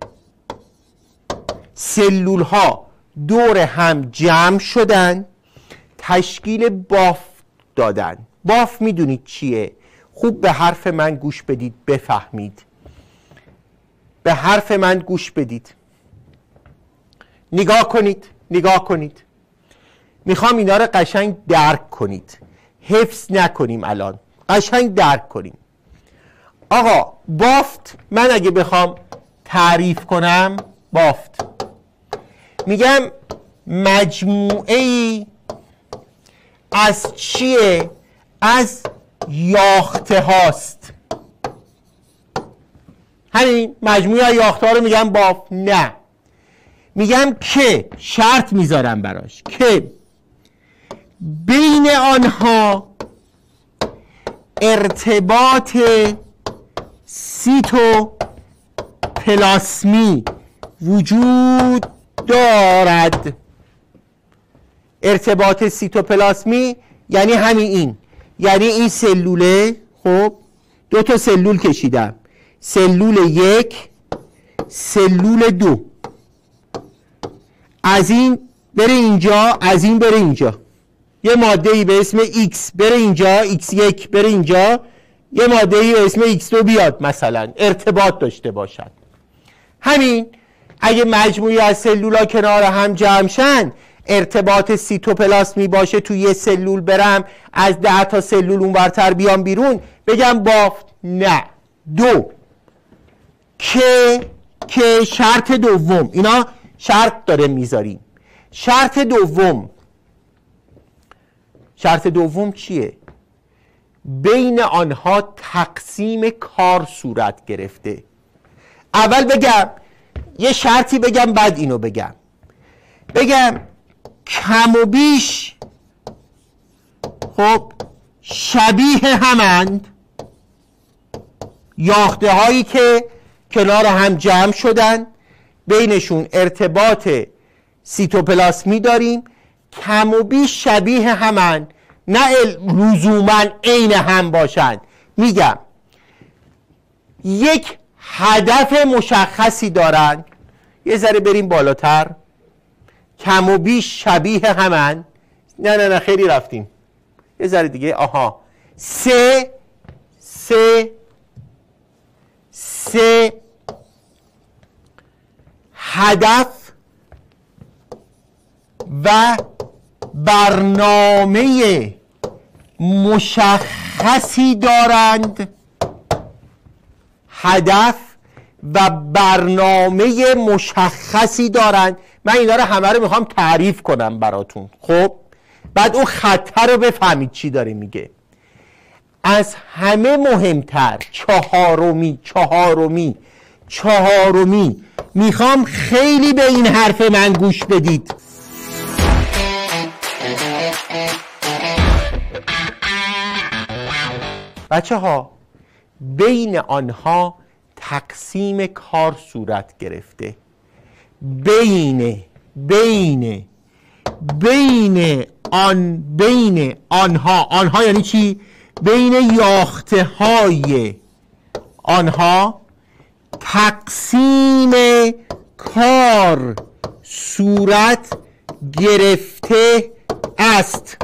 سلول ها دور هم جمع شدن، تشکیل بافت دادن. بافت میدونید چیه؟ خوب به حرف من گوش بدید بفهمید. به حرف من گوش بدید، نگاه کنید، نگاه کنید. میخوام اینا رو قشنگ درک کنید، حفظ نکنیم الان، قشنگ درک کنیم. آقا بافت، من اگه بخوام تعریف کنم بافت، میگم مجموعه ای از چیه؟ از یاخته هاست. همین مجموعه یاخته ها رو میگم بافت. نه، میگم که، شرط میذارم براش که بین آنها ارتباط سیتوپلاسمی وجود دارد. ارتباط سیتوپلاسمی یعنی همین این، یعنی این سلوله، خب دو تا سلول کشیدم، سلول یک، سلول دو، از این بره اینجا، از این بره اینجا، یه ماده‌ای به اسم X بره اینجا، ایکس یک بره اینجا، یه ماده‌ای به اسم ایکس دو بیاد، مثلا ارتباط داشته باشن. همین اگه مجموعی از سلولا کنار هم جمع شن، ارتباط سیتوپلاسمی باشه، توی یه سلول برم از ده تا سلول اونورتر بیام بیرون، بگم بافت؟ نه. دو که که شرط دوم، اینا شرط داره میذاریم. شرط دوم شرط دوم چیه؟ بین آنها تقسیم کار صورت گرفته. اول بگم یه شرطی بگم، بعد اینو بگم. بگم کم و بیش خب شبیه همند یاخته هایی که کنار هم جمع شدن، بینشون ارتباط سیتوپلاسمی داریم، کم و بیش شبیه همن، نه لزوما عین هم باشند. میگم یک هدف مشخصی دارن، یه ذره بریم بالاتر، کم و بیش شبیه همن، نه نه نه خیلی رفتیم، یه ذره دیگه، آها، سه سه سه هدف و برنامه مشخصی دارند، هدف و برنامه مشخصی دارند. من اینا رو همه رو میخوام تعریف کنم براتون، خب بعد اون خطر رو بفهمید چی داره میگه. از همه مهمتر چهارمی چهارمی چهارمی میخوام خیلی به این حرف من گوش بدید. بچه ها، بین آنها تقسیم کار صورت گرفته. بین بین بین آن بین آنها، آنها یعنی چی؟ بین یاخته های آنها تقسیم کار صورت گرفته است.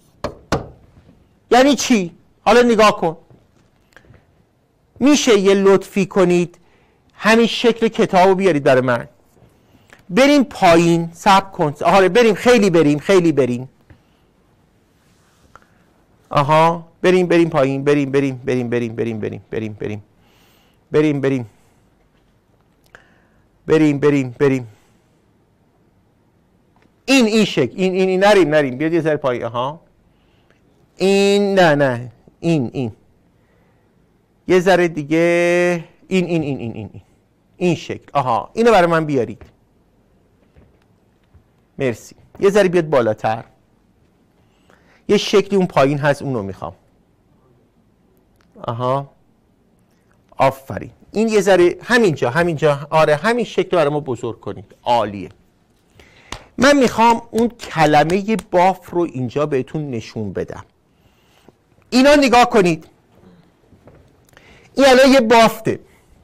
یعنی چی؟ حالا نگاه کن، میشه یه لطفی کنید همین شکل کتابو بیارید برای من، بریم پایین، صبر کن، آها بریم، خیلی بریم خیلی بریم، آها بریم بریم پایین، بریم بریم بریم بریم بریم بریم بریم بریم بریم بریم بریم بریم بریم این این شکل، این این این نریم نریم بیاد یه ذره پایین، آها این، نه نه این این یه ذره دیگه، این این این این این این این شکل، آها اینو برای من بیارید، مرسی. یه ذره بیاد بالاتر، یه شکلی اون پایین هست اونو میخوام، آها آفرین، این یه ذره همینجا همینجا، آره همین شکل برای ما بزرگ کنید، عالیه. من میخوام اون کلمه باف رو اینجا بهتون نشون بدم. اینا نگاه کنید، این الان یه بافته،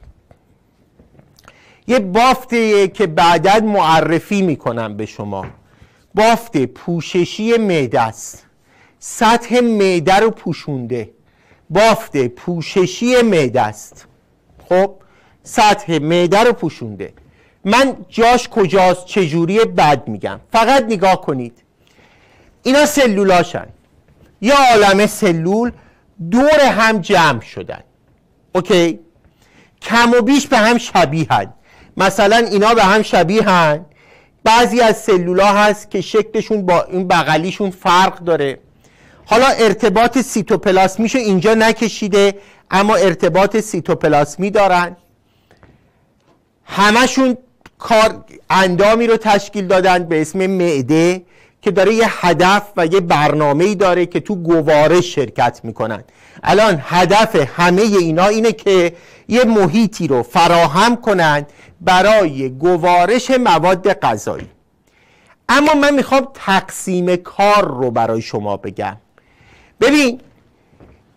یه بافته که بعداً معرفی میکنم به شما. بافت پوششی معده است، سطح معده رو پوشونده، بافت پوششی معده است، خب سطح معده رو پوشونده. من جاش کجاست چجوریه بعد میگم، فقط نگاه کنید. اینا سلولاشن، یه عالمه سلول دور هم جمع شدن، اوکی؟ کم و بیش به هم شبیهن، مثلا اینا به هم شبیهن. بعضی از سلولا هست که شکلشون با این بغلیشون فرق داره. حالا ارتباط سیتوپلاسمیشو اینجا نکشیده، اما ارتباط سیتوپلاسمی دارن. همشون کار اندامی رو تشکیل دادن به اسم معده که داره یه هدف و یه برنامه‌ای داره که تو گوارش شرکت میکنن. الان هدف همه اینا اینه که یه محیطی رو فراهم کنن برای گوارش مواد غذایی. اما من میخوام تقسیم کار رو برای شما بگم. ببین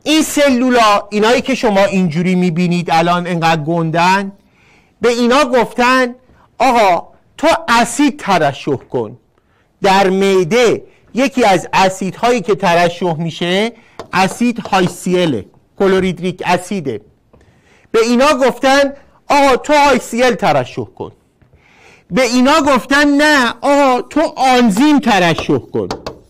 این سلولا، اینایی که شما اینجوری میبینید الان انقدر گندن، به اینا گفتن آقا تو اسید ترشح کن. در معده یکی از اسیدهایی که ترشح میشه اسید هایسیله، کلوریدریک اسیده. به اینا گفتن آقا تو هایسیل ترشح کن. به اینا گفتن نه آقا تو آنزیم ترشح کن.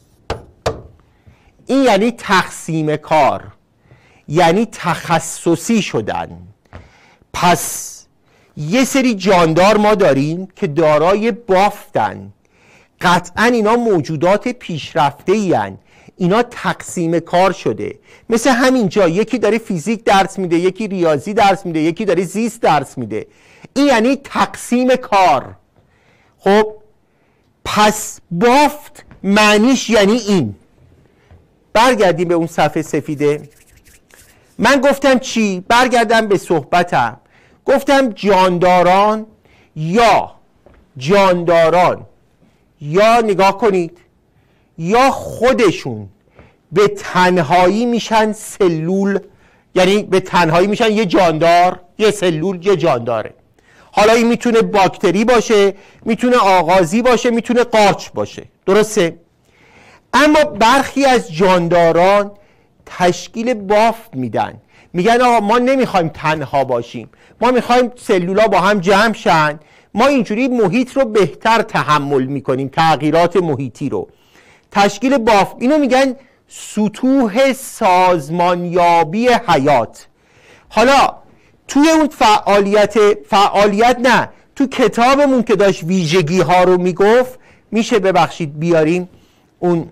این یعنی تقسیم کار، یعنی تخصصی شدن. پس یه سری جاندار ما داریم که دارای بافتن، قطعا اینا موجودات پیشرفته این، اینا تقسیم کار شده. مثل همینجا یکی داره فیزیک درس میده، یکی ریاضی درس میده، یکی داره زیست درس میده. این یعنی تقسیم کار. خب پس بافت معنیش یعنی این. برگردیم به اون صفحه سفیده. من گفتم چی؟ برگردم به صحبتم. گفتم جانداران یا جانداران یا نگاه کنید یا خودشون به تنهایی میشن سلول، یعنی به تنهایی میشن یه جاندار، یه سلول یه جانداره. حالا این میتونه باکتری باشه، میتونه آغازی باشه، میتونه قارچ باشه، درسته؟ اما برخی از جانداران تشکیل بافت میدن، میگن آقا ما نمیخوایم تنها باشیم، ما میخوایم سلولا با هم جمع شن، ما اینجوری محیط رو بهتر تحمل میکنیم، تغییرات محیطی رو. تشکیل بافت، اینو میگن سطوح سازمانیابی حیات. حالا توی اون فعالیت فعالیت نه تو کتابمون که داشت ویژگی ها رو میگفت، میشه ببخشید بیاریم اون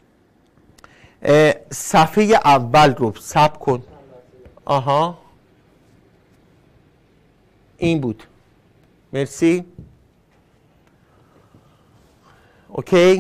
صفحه اول رو ثبت کن. آها این بود، مرسی. اوکی،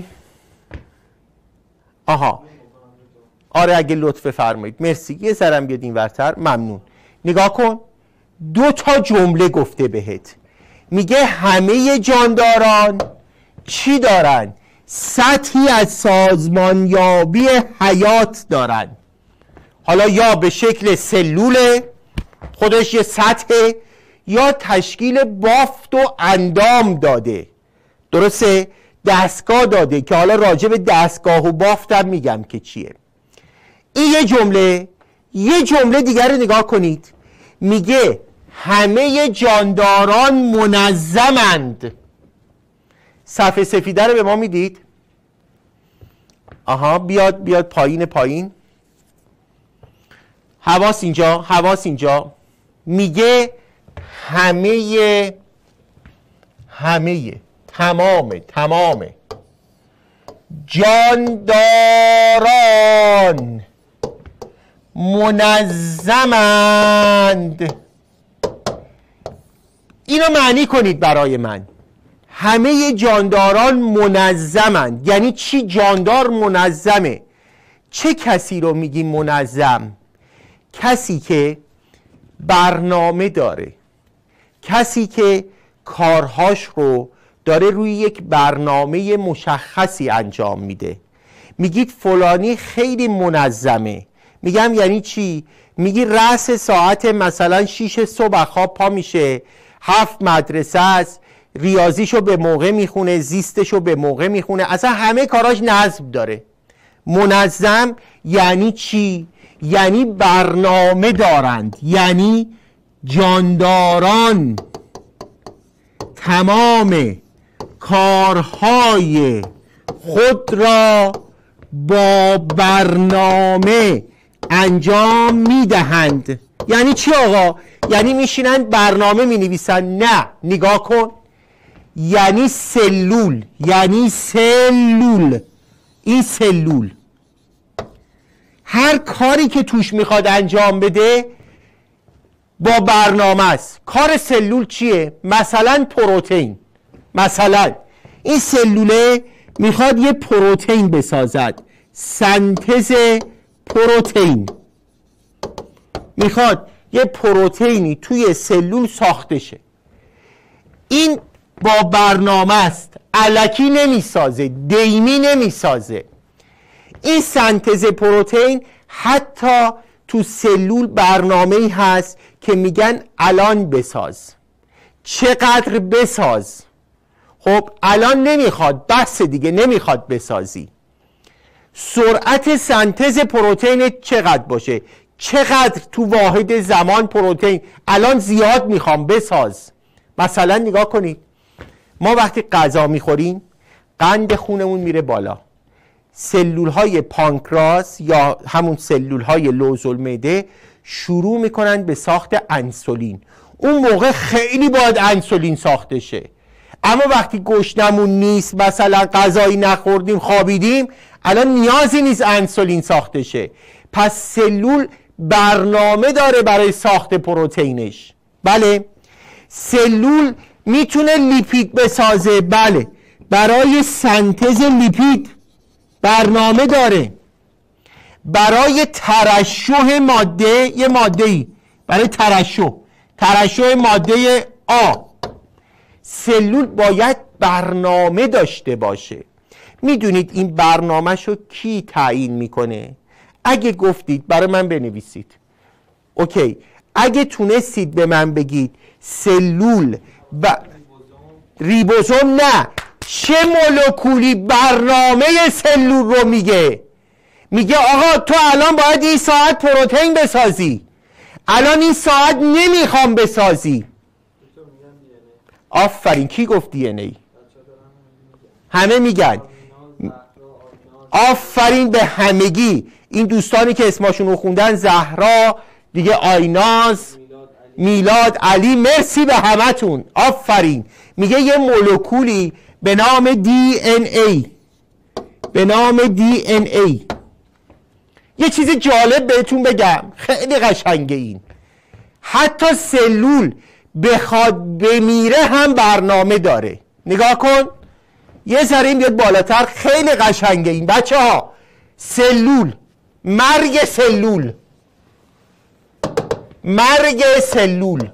آها آره اگه لطف فرمایید، مرسی. یه ذرم بیاد این ورتر، ممنون. نگاه کن، دو تا جمله گفته بهت، میگه همه جانداران چی دارن؟ سطحی از سازمانیابی حیات دارن. حالا یا به شکل سلوله خودش یه سطح، یا تشکیل بافت و اندام داده، درسته؟ دستگاه داده که حالا راجع به دستگاه و بافتم میگم که چیه. این یه جمله. یه جمله دیگر رو نگاه کنید، میگه همه جانداران منظمند. صفحه سفیده رو به ما میدید؟ آها بیاد بیاد پایین پایین. حواس اینجا، حواس اینجا. میگه همه همه تمام تمام جانداران منظمند. اینو معنی کنید برای من. همه جانداران منظمند یعنی چی؟ جاندار منظمه. چه کسی رو میگی منظم؟ کسی که برنامه داره، کسی که کارهاش رو داره روی یک برنامه مشخصی انجام میده. میگید فلانی خیلی منظمه. میگم یعنی چی؟ میگی رأس ساعت مثلا شیش صبح خواب پا میشه، هفت مدرسه است، ریاضیشو به موقع میخونه، زیستشو به موقع میخونه، اصلا همه کاراش نظم داره. منظم یعنی چی؟ یعنی برنامه دارند، یعنی جانداران تمام کارهای خود را با برنامه انجام میدهند. یعنی چی آقا؟ یعنی میشینن برنامه مینویسن؟ نه، نگاه کن، یعنی سلول، یعنی سلول. این سلول هر کاری که توش میخواد انجام بده با برنامه است. کار سلول چیه؟ مثلا پروتئین. مثلا این سلوله میخواد یه پروتئین بسازد، سنتز پروتئین. میخواد یه پروتئینی توی سلول ساخته شه. این با برنامه است، الکی نمیسازه، دیمی نمیسازه. این سنتز پروتئین حتی تو سلول برنامه‌ای هست که میگن الان بساز، چقدر بساز. خب الان نمیخواد، بس دیگه نمیخواد بسازی. سرعت سنتز پروتئین چقدر باشه، چقدر تو واحد زمان پروتئین، الان زیاد میخوام بساز. مثلا نگاه کنید، ما وقتی غذا میخوریم قند خونمون میره بالا، سلول های پانکراس یا همون سلول های لوزالمعده شروع میکنن به ساخت انسولین. اون موقع خیلی باید انسولین ساخته شه، اما وقتی گشنمون نیست، مثلا غذایی نخوردیم خوابیدیم، الان نیازی نیست انسولین ساخته شه. پس سلول برنامه داره برای ساخت پروتئینش. بله. سلول میتونه لیپید بسازه، بله، برای سنتز لیپید برنامه داره. برای ترشح ماده، یه ماده‌ای برای ترشح ترشح ماده آ، سلول باید برنامه داشته باشه. میدونید این برنامه‌شو کی تعیین میکنه؟ اگه گفتید برای من بنویسید. اوکی، اگه تونستید به من بگید سلول ب... ریبوزوم نه، چه مولکولی برنامه سلول رو میگه؟ میگه آقا تو الان باید این ساعت پروتئین بسازی، الان این ساعت نمیخوام بسازی. آفرین. کی گفت دی ان ای؟ همه میگن. آفرین به همگی. این دوستانی که اسمشون رو خوندن، زهرا دیگه، آیناز، میلاد، علی، مرسی به همتون. آفرین. میگه یه مولکولی به نام دی ان ای، به نام دی ان ای. یه چیز جالب بهتون بگم، خیلی قشنگه این. حتی سلول بخواد بمیره هم برنامه داره. نگاه کن، یه ذره بیاد بالاتر، خیلی قشنگه این بچه ها. سلول، مرگ سلول، مرگ سلول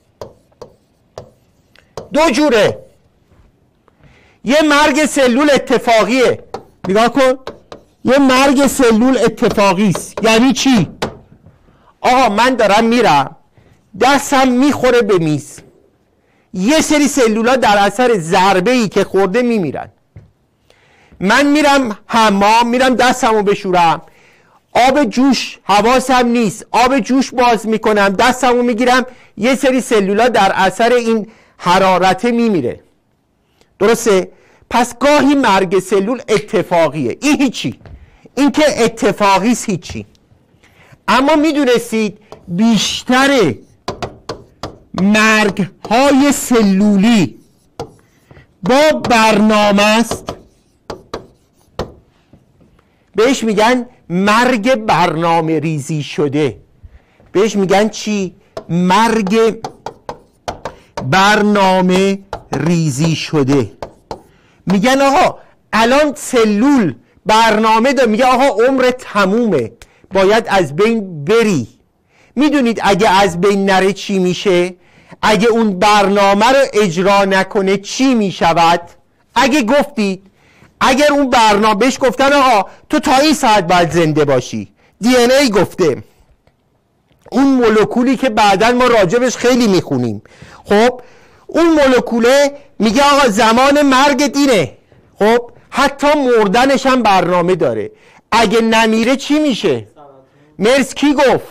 دو جوره. یه مرگ سلول اتفاقیه، نگاه کن، یه مرگ سلول اتفاقی است. یعنی چی؟ آقا من دارم میرم، دستم میخوره به میز، یه سری سلولا در اثر ضربه‌ای که خورده میمیرن. من میرم حمام، میرم دستمو بشورم، آب جوش حواسم نیست، آب جوش باز میکنم، دستمو میگیرم، یه سری سلولا در اثر این حرارت میمیره. درسته؟ پس گاهی مرگ سلول اتفاقیه. این هیچی، این که اتفاقیست هیچی. اما میدونستید بیشتر مرگ های سلولی با برنامه است؟ بهش میگن مرگ برنامه ریزی شده. بهش میگن چی؟ مرگ برنامه ریزی شده. میگن آقا الان سلول برنامه داره، میگه آقا عمر تمومه، باید از بین بری. میدونید اگه از بین نره چی میشه؟ اگه اون برنامه رو اجرا نکنه چی میشود؟ اگه گفتید، اگر اون برنامه بهش گفتن آقا تو تا این ساعت باید زنده باشی، دی ان ای گفته، اون مولکولی که بعداً ما راجبش خیلی میخونیم، خب اون مولکوله میگه آقا زمان مرگ اینه، خب حتی مردنش هم برنامه داره. اگه نمیره چی میشه؟ مرسی. کی گفت؟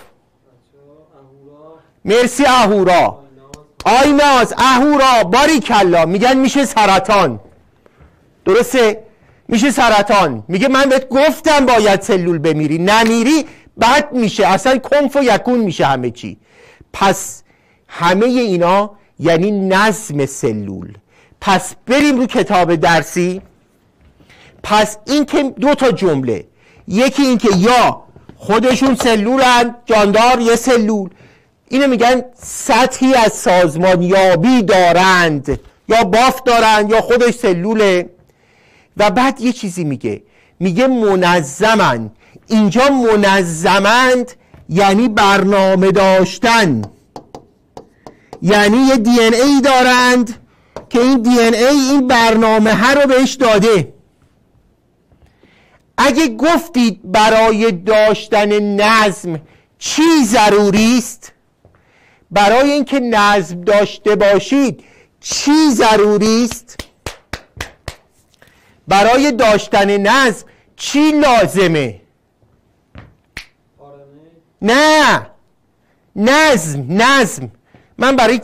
مرسی اهورا، آیناز، اهورا، باریکلا. میگن میشه سرطان. درسته؟ میشه سرطان. میگه من بهت گفتم باید سلول بمیری، نمیری بد میشه، اصلا کنف و یکون میشه همه چی. پس همه اینا یعنی نظم سلول. پس بریم رو کتاب درسی. پس این که دو تا جمله، یکی این که یا خودشون سلولن، جاندار یه سلول، اینو میگن سطحی از سازمانیابی دارند، یا بافت دارند یا خودش سلوله. و بعد یه چیزی میگه، میگه منظمن. اینجا منظمند یعنی برنامه داشتن، یعنی یه دی ان ای دارند که این دی ان ای این برنامه ها رو بهش داده. اگه گفتید برای داشتن نظم چی ضروری است؟ برای اینکه نظم داشته باشید چی ضروری است؟ برای داشتن نظم چی لازمه؟ نه، نظم نظم من برای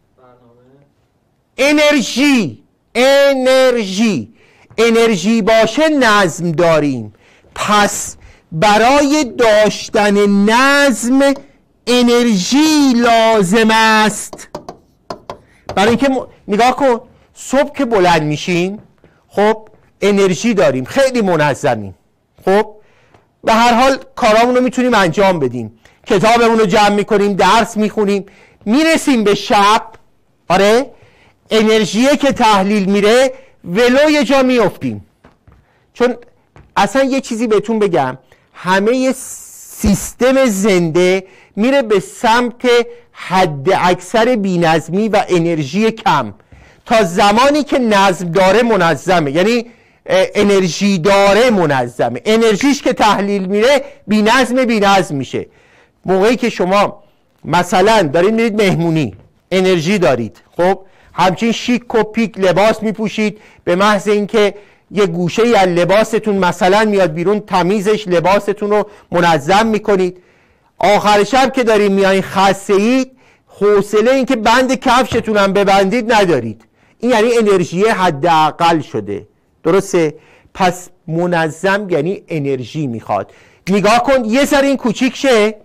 انرژی انرژی انرژی باشه نظم داریم. پس برای داشتن نظم انرژی لازم است. برای اینکه م... نگاه کن، صبح که بلند میشیم خب انرژی داریم، خیلی منظمیم، خب به هر حال کارامون رو میتونیم انجام بدیم، کتابمون رو جمع میکنیم، درس میخونیم، میرسیم به شب، آره انرژیه که تحلیل میره ولو یه جا میافتیم. چون اصلا یه چیزی بهتون بگم، همه سیستم زنده میره به سمت حد اکثر بی‌نظمی و انرژی کم. تا زمانی که نظم داره منظمه، یعنی انرژی داره منظمه. انرژیش که تحلیل میره بی‌نظم بی‌نظم میشه. موقعی که شما مثلا دارید میرید مهمونی، انرژی دارید، خب همچین شیک و پیک لباس میپوشید، به محض اینکه یه گوشه ای از لباستون مثلا میاد بیرون تمیزش لباستون رو منظم میکنید. آخر شب که دارید میایین خسته اید، حوصله این که بند کفشتون هم ببندید ندارید. این یعنی انرژی حداقل شده، درسته؟ پس منظم یعنی انرژی میخواد. نگاه کن یه سر این کوچیک شه،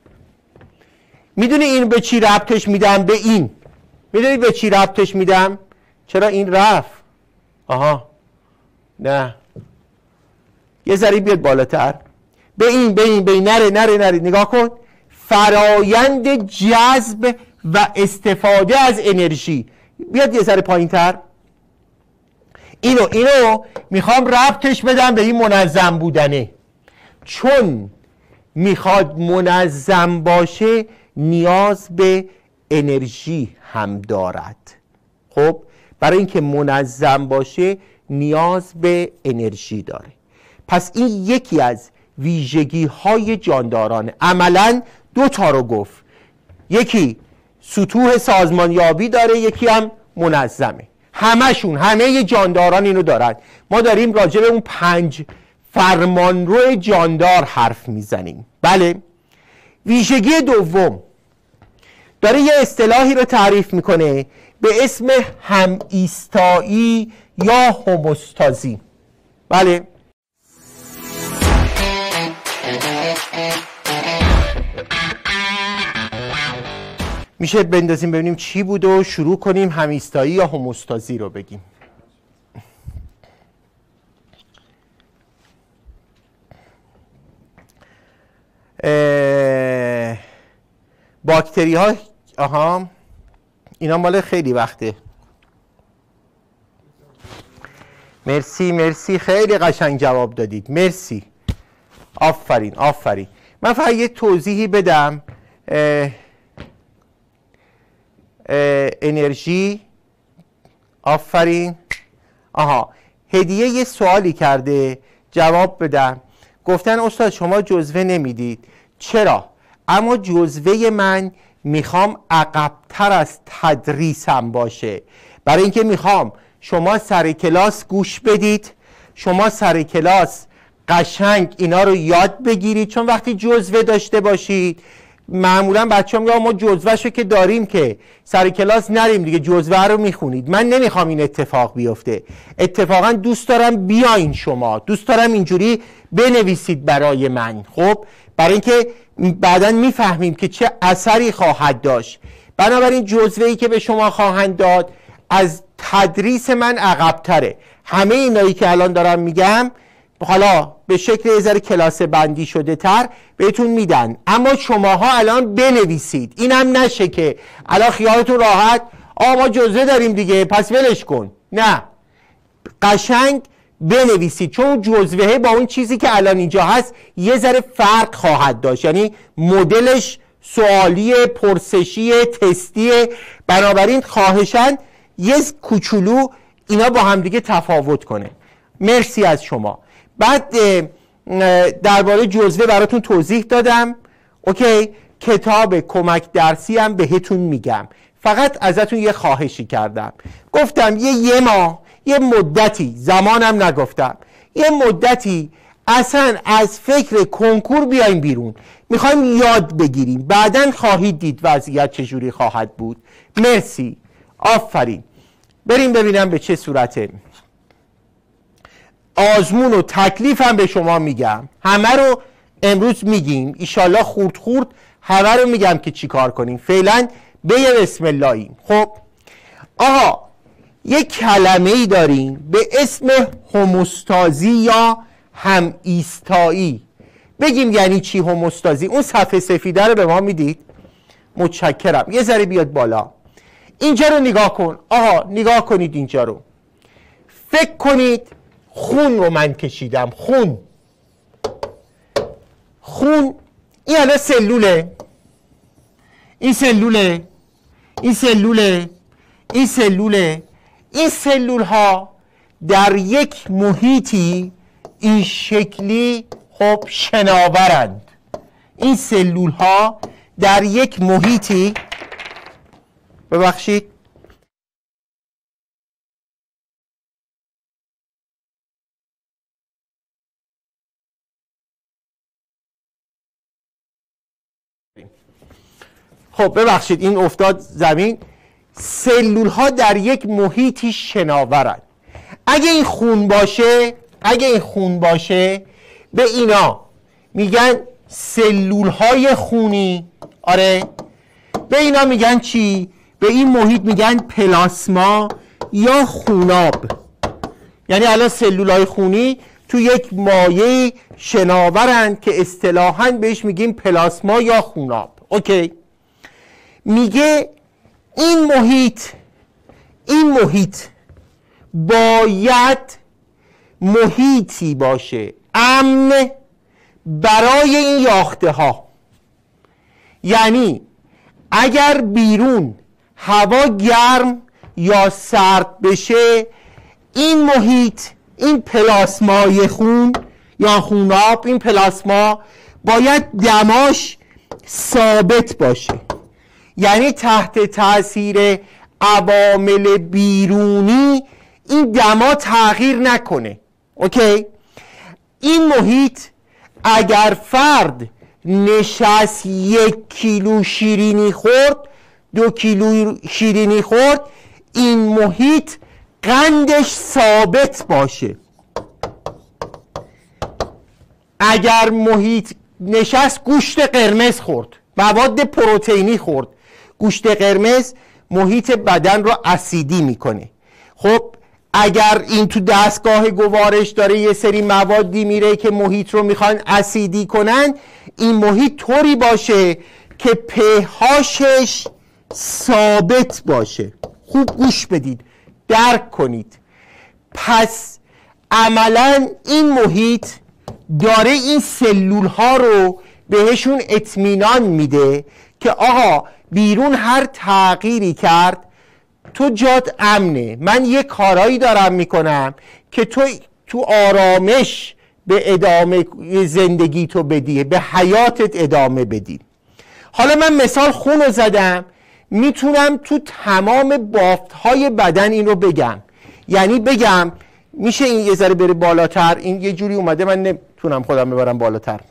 میدونی این به چی ربطش میدم؟ به این. میدونی به چی ربطش میدم؟ چرا این رفت؟ آها نه، یه ذره بیاد بالاتر. به این به این به این نره نره نره. نگاه کن، فرایند جذب و استفاده از انرژی. بیاد یه ذره پایین تر. اینو اینو میخوام ربطش بدم به این منظم بودنه. چون میخواد منظم باشه نیاز به انرژی هم دارد. خب برای اینکه منظم باشه نیاز به انرژی داره. پس این یکی از ویژگی های جاندارانه. عملا دو تا رو گفت، یکی سطوح سازمانیابی داره، یکی هم منظمه. همشون همه جانداران اینو دارن. ما داریم راجع به اون پنج فرمانرو جاندار حرف میزنیم. بله. ویژگی دوم داره یه اصطلاحی رو تعریف میکنه به اسم هم ایستایی یا هوموستازی. بله. میشه بندازیم ببینیم چی بود و شروع کنیم هم ایستایی یا هوموستازی رو بگیم. باکتری ها، آها اینا مال خیلی وقته. مرسی مرسی، خیلی قشنگ جواب دادید، مرسی، آفرین آفرین. من فقط یه توضیحی بدم. اه اه انرژی، آفرین. آها هدیه یه سوالی کرده جواب بدم. گفتن استاد شما جزوه نمیدید. چرا؟ اما جزوه من میخوام عقب‌تر از تدریسم باشه، برای اینکه میخوام شما سر کلاس گوش بدید، شما سر کلاس قشنگ اینا رو یاد بگیرید. چون وقتی جزوه داشته باشید معمولا بچه ها میگن ما جزوه شو که داریم که سر کلاس نریم دیگه، جزوه رو میخونید. من نمیخوام این اتفاق بیفته. اتفاقا دوست دارم بیاین، شما دوست دارم اینجوری بنویسید برای من، خب برای اینکه بعداً میفهمیم که چه اثری خواهد داشت. بنابراین جزوه‌ای که به شما خواهند داد از تدریس من عقب‌تره. همه اینایی که الان دارم میگم حالا به شکل یه ذره کلاس بندی شده تر بهتون میدن، اما شماها الان بنویسید. اینم نشه که الان خیالتون راحت آقا ما جزوه داریم دیگه پس ولش کن. نه، قشنگ بنویسید، چون جزوه با اون چیزی که الان اینجا هست یه ذره فرق خواهد داشت. یعنی مدلش سوالی، پرسشی، تستی. بنابراین خواهشاً یه کوچولو اینا با هم دیگه تفاوت کنه. مرسی از شما. بعد درباره جزوه براتون توضیح دادم. اوکی؟ کتاب کمک درسی هم بهتون میگم. فقط ازتون یه خواهشی کردم، گفتم یه یه ماه یه مدتی، زمانم نگفتم، یه مدتی اصلا از فکر کنکور بیایم بیرون، میخوایم یاد بگیریم، بعدن خواهید دید وضعیت چجوری خواهد بود. مرسی، آفرین. بریم ببینم به چه صورته. آزمون و تکلیف هم به شما میگم، همه رو امروز میگیم ایشالله، خورد خورد همه رو میگم که چی کار کنیم. فعلا به یه بسم اللهیم. خب آقا یه کلمه ای داریم به اسم هموستازی یا هم ایستایی. بگیم یعنی چی هموستازی؟ اون صفحه سفیده رو به ما میدید؟ متشکرم. یه ذره بیاد بالا. اینجا رو نگاه کن آقا، نگاه کنید اینجا رو. فکر کنید خون رو من کشیدم، خون خون این الان سلوله، این سلوله، این سلوله، این سلوله. این سلول ها در یک محیطی این شکلی خب شناورند. این سلول ها در یک محیطی، ببخشید خب ببخشید این افتاد زمین. سلول ها در یک محیطی شناورند. اگه این خون باشه، اگه این خون باشه به اینا میگن سلول های خونی. آره، به اینا میگن چی؟ به این محیط میگن پلاسما یا خوناب. یعنی الان سلول های خونی تو یک مایع شناورند که اصطلاحاً بهش میگیم پلاسما یا خوناب. اوکی؟ میگه این محیط این محیط باید محیطی باشه امن برای این یاخته ها. یعنی اگر بیرون هوا گرم یا سرد بشه، این محیط، این پلاسمای خون یا خوناب، این پلاسما باید دماش ثابت باشه، یعنی تحت تاثیر عوامل بیرونی این دما تغییر نکنه. اوکی؟ این محیط اگر فرد نشست یک کیلو شیرینی خورد، دو کیلو شیرینی خورد، این محیط قندش ثابت باشه. اگر محیط نشست گوشت قرمز خورد، مواد پروتئینی خورد، گوشت قرمز محیط بدن رو اسیدی میکنه. خب اگر این تو دستگاه گوارش داره یه سری موادی میره که محیط رو میخوان اسیدی کنن، این محیط طوری باشه که په‌هاشش ثابت باشه. خوب گوش بدید، درک کنید. پس عملاً این محیط داره این سلول ها رو بهشون اطمینان میده که آقا بیرون هر تغییری کرد تو جات امنه، من یه کارایی دارم میکنم که تو تو آرامش به ادامه زندگی تو بدی، به حیاتت ادامه بدی. حالا من مثال خون رو زدم، میتونم تو تمام بافتهای بدن این رو بگم. یعنی بگم میشه این یه ذره بره بالاتر، این یه جوری اومده من نمیتونم خودم ببرم بالاتر.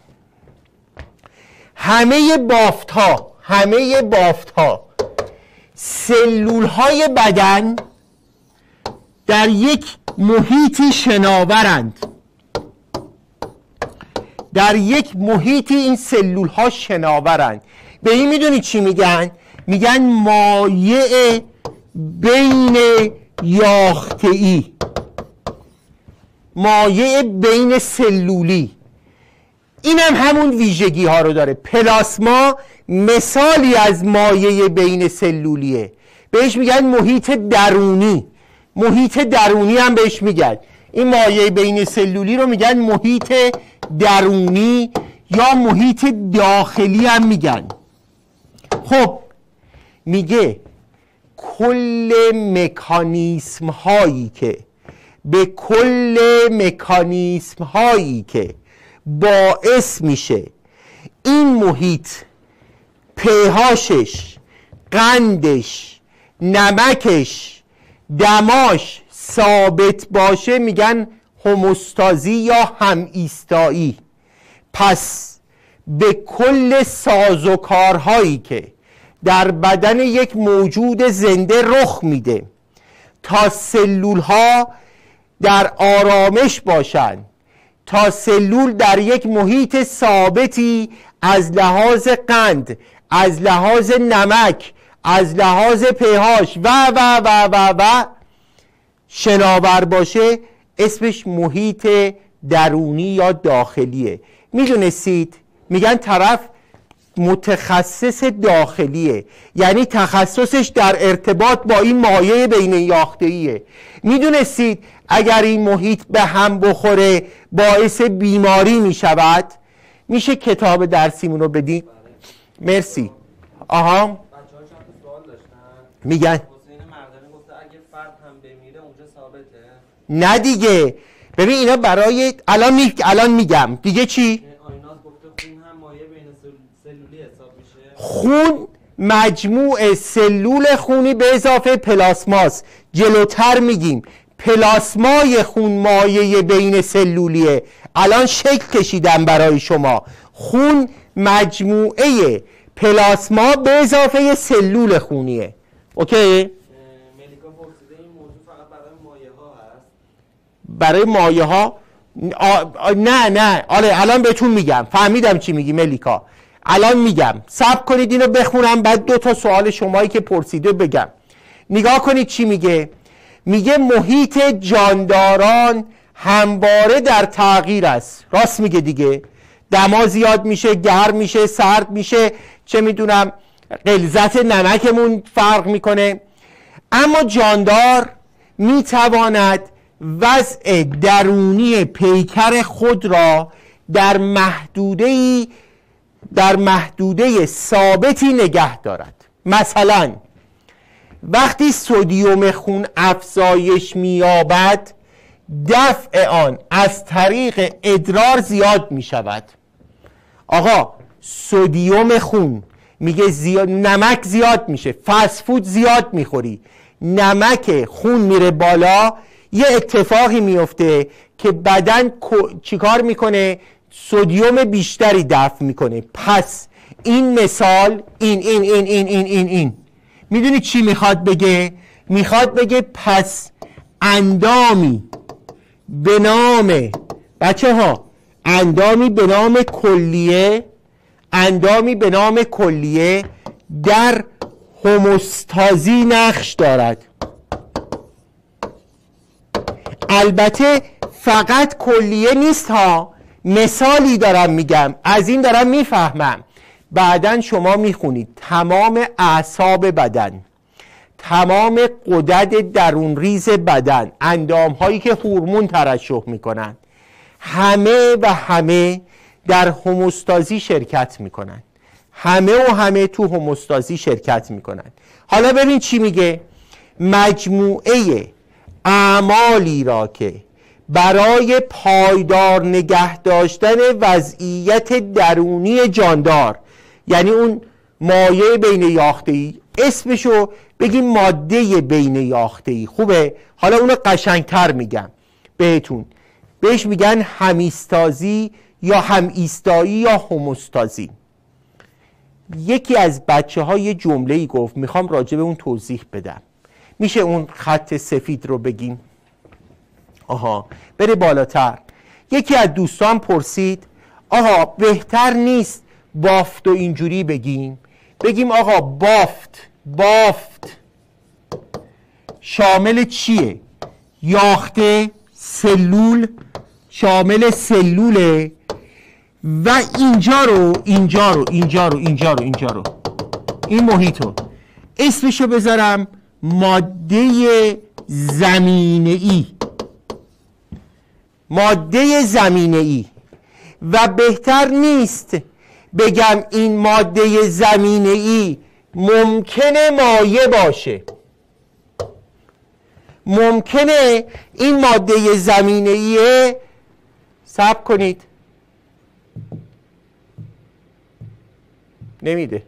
همه بافتها همه بافتها سلول های بدن در یک محیطی شناورند. در یک محیطی این سلول ها شناورند. به این میدونی چی میگن؟ میگن مایع بین یاخته‌ای، مایع بین سلولی. این هم همون ویژگی ها رو داره. پلاسما مثالی از مایع بین سلولیه، بهش میگن محیط درونی. محیط درونی هم بهش میگن. این مایع بین سلولی رو میگن محیط درونی یا محیط داخلی هم میگن. خب میگه کل مکانیسم هایی که به کل مکانیسم هایی که باعث میشه این محیط پیهاشش، قندش، نمکش، دماش ثابت باشه میگن هموستازی یا هم ایستایی. پس به کل سازوکارهایی که در بدن یک موجود زنده رخ میده تا سلول ها در آرامش باشند، تا سلول در یک محیط ثابتی از لحاظ قند، از لحاظ نمک، از لحاظ پهاش و و و و و شناور باشه، اسمش محیط درونی یا داخلیه. میدونستید میگن طرف متخصص داخلیه، یعنی تخصصش در ارتباط با این مایع بین یافته‌ایه. میدونستید اگر این محیط به هم بخوره باعث بیماری میشود؟ میشه کتاب درسیمون رو بدین؟ مرسی. آها میگن نه دیگه، ببین اینا برای الان می... الان میگم دیگه چی؟ خون مجموع سلول خونی به اضافه پلاسماست. جلوتر میگیم پلاسمای خون مایع بین سلولیه. الان شکل کشیدم برای شما. خون مجموعه پلاسما به اضافه سلول خونیه. اوکی؟ ملیکا پرسیده این موضوع فقط برای مایع ها هست؟ برای مایع ها؟ نه نه آره الان بهتون میگم. فهمیدم چی میگی ملیکا. الان میگم صبر کنید اینو بخونم بعد دو تا سوال شمایی که پرسیده بگم. نگاه کنید چی میگه. میگه محیط جانداران همواره در تغییر است. راست میگه دیگه. دما زیاد میشه، گرم میشه، سرد میشه، چه میدونم غلظت نمکمون فرق میکنه. اما جاندار میتواند وضع درونی پیکر خود را در محدوده‌ای در محدوده ثابتی نگه دارد. مثلا وقتی سدیم خون افزایش می‌یابد دفع آن از طریق ادرار زیاد می شود. آقا سدیم خون میگه زیاد، نمک زیاد میشه، فست فود زیاد میخوری، نمک خون میره بالا، یه اتفاقی میفته که بدن چیکار میکنه؟ سدیم بیشتری دفع میکنه. پس این مثال این این این این این این این میدونی چی میخواد بگه؟ میخواد بگه پس اندامی به نام بچه ها اندامی به نام کلیه اندامی به نام کلیه در هموستازی نقش دارد. البته فقط کلیه نیست ها، مثالی دارم میگم، از این دارم میفهمم. بعدن شما میخونید تمام اعصاب بدن، تمام غدد درون ریز بدن، اندام هایی که هورمون ترشح میکنن، همه و همه در هموستازی شرکت میکنن. همه و همه تو هموستازی شرکت میکنن. حالا ببین چی میگه. مجموعه اعمالی را که برای پایدار نگه داشتن وضعیت درونی جاندار، یعنی اون مایع بین یافته‌ای، اسمشو بگیم ماده بین یافته‌ای، خوبه؟ حالا اونو قشنگتر میگم بهتون، بهش میگن همیستازی یا هم ایستایی یا هموستازی. یکی از بچه ها یه جمله‌ای گفت، میخوام راجع به اون توضیح بدم. میشه اون خط سفید رو بگیم؟ آها بره بالاتر. یکی از دوستان پرسید آقا بهتر نیست بافت و اینجوری بگیم؟ بگیم آقا بافت بافت شامل چیه؟ یاخته، سلول، شامل سلوله و اینجا رو اینجا رو اینجا رو اینجا رو اینجا رو این محیط رو اسمشو بذارم ماده زمینه‌ای. ماده زمینه‌ای. و بهتر نیست بگم این ماده زمینه‌ای ممکنه مایع باشه. ممکنه این ماده زمینه‌ایه، صبر کنید، نمیده.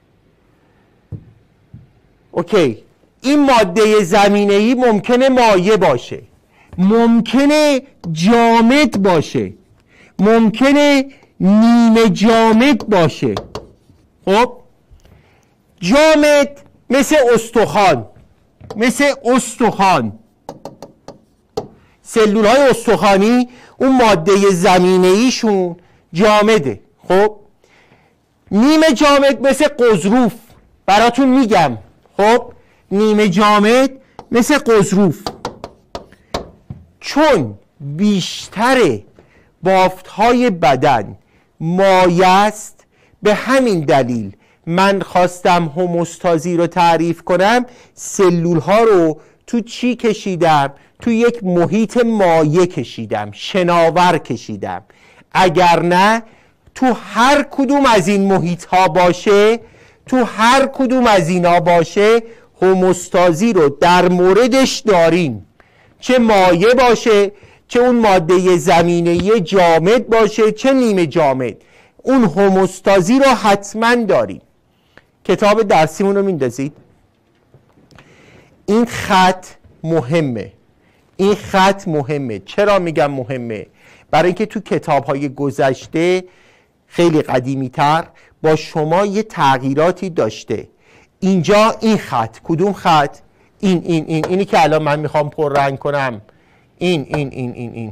اوکی، این ماده زمینه‌ای ممکنه مایع باشه، ممکنه جامد باشه، ممکنه نیمه جامد باشه. خب جامد مثل استخوان، مثل استخوان، سلول های استخوانی اون ماده زمینه ایشون جامده. خب نیمه جامد مثل قزروف، براتون میگم. خب نیمه جامد مثل قزروف. چون بیشتر بافت های بدن مایع است، به همین دلیل من خواستم هموستازی رو تعریف کنم، سلول ها رو تو چی کشیدم؟ تو یک محیط مایع کشیدم، شناور کشیدم. اگر نه تو هر کدوم از این محیط ها باشه، تو هر کدوم از اینا باشه، هموستازی رو در موردش داریم، چه مایع باشه، چه اون ماده زمینه‌ای جامد باشه، چه نیمه جامد، اون هموستازی رو حتما داریم. کتاب درسیمون رو میندازید. این خط مهمه، این خط مهمه. چرا میگم مهمه؟ برای اینکه تو کتاب‌های گذشته خیلی قدیمی تر با شما یه تغییراتی داشته. اینجا این خط، کدوم خط؟ این این این اینی که الان من میخوام پررنگ کنم، این این این این این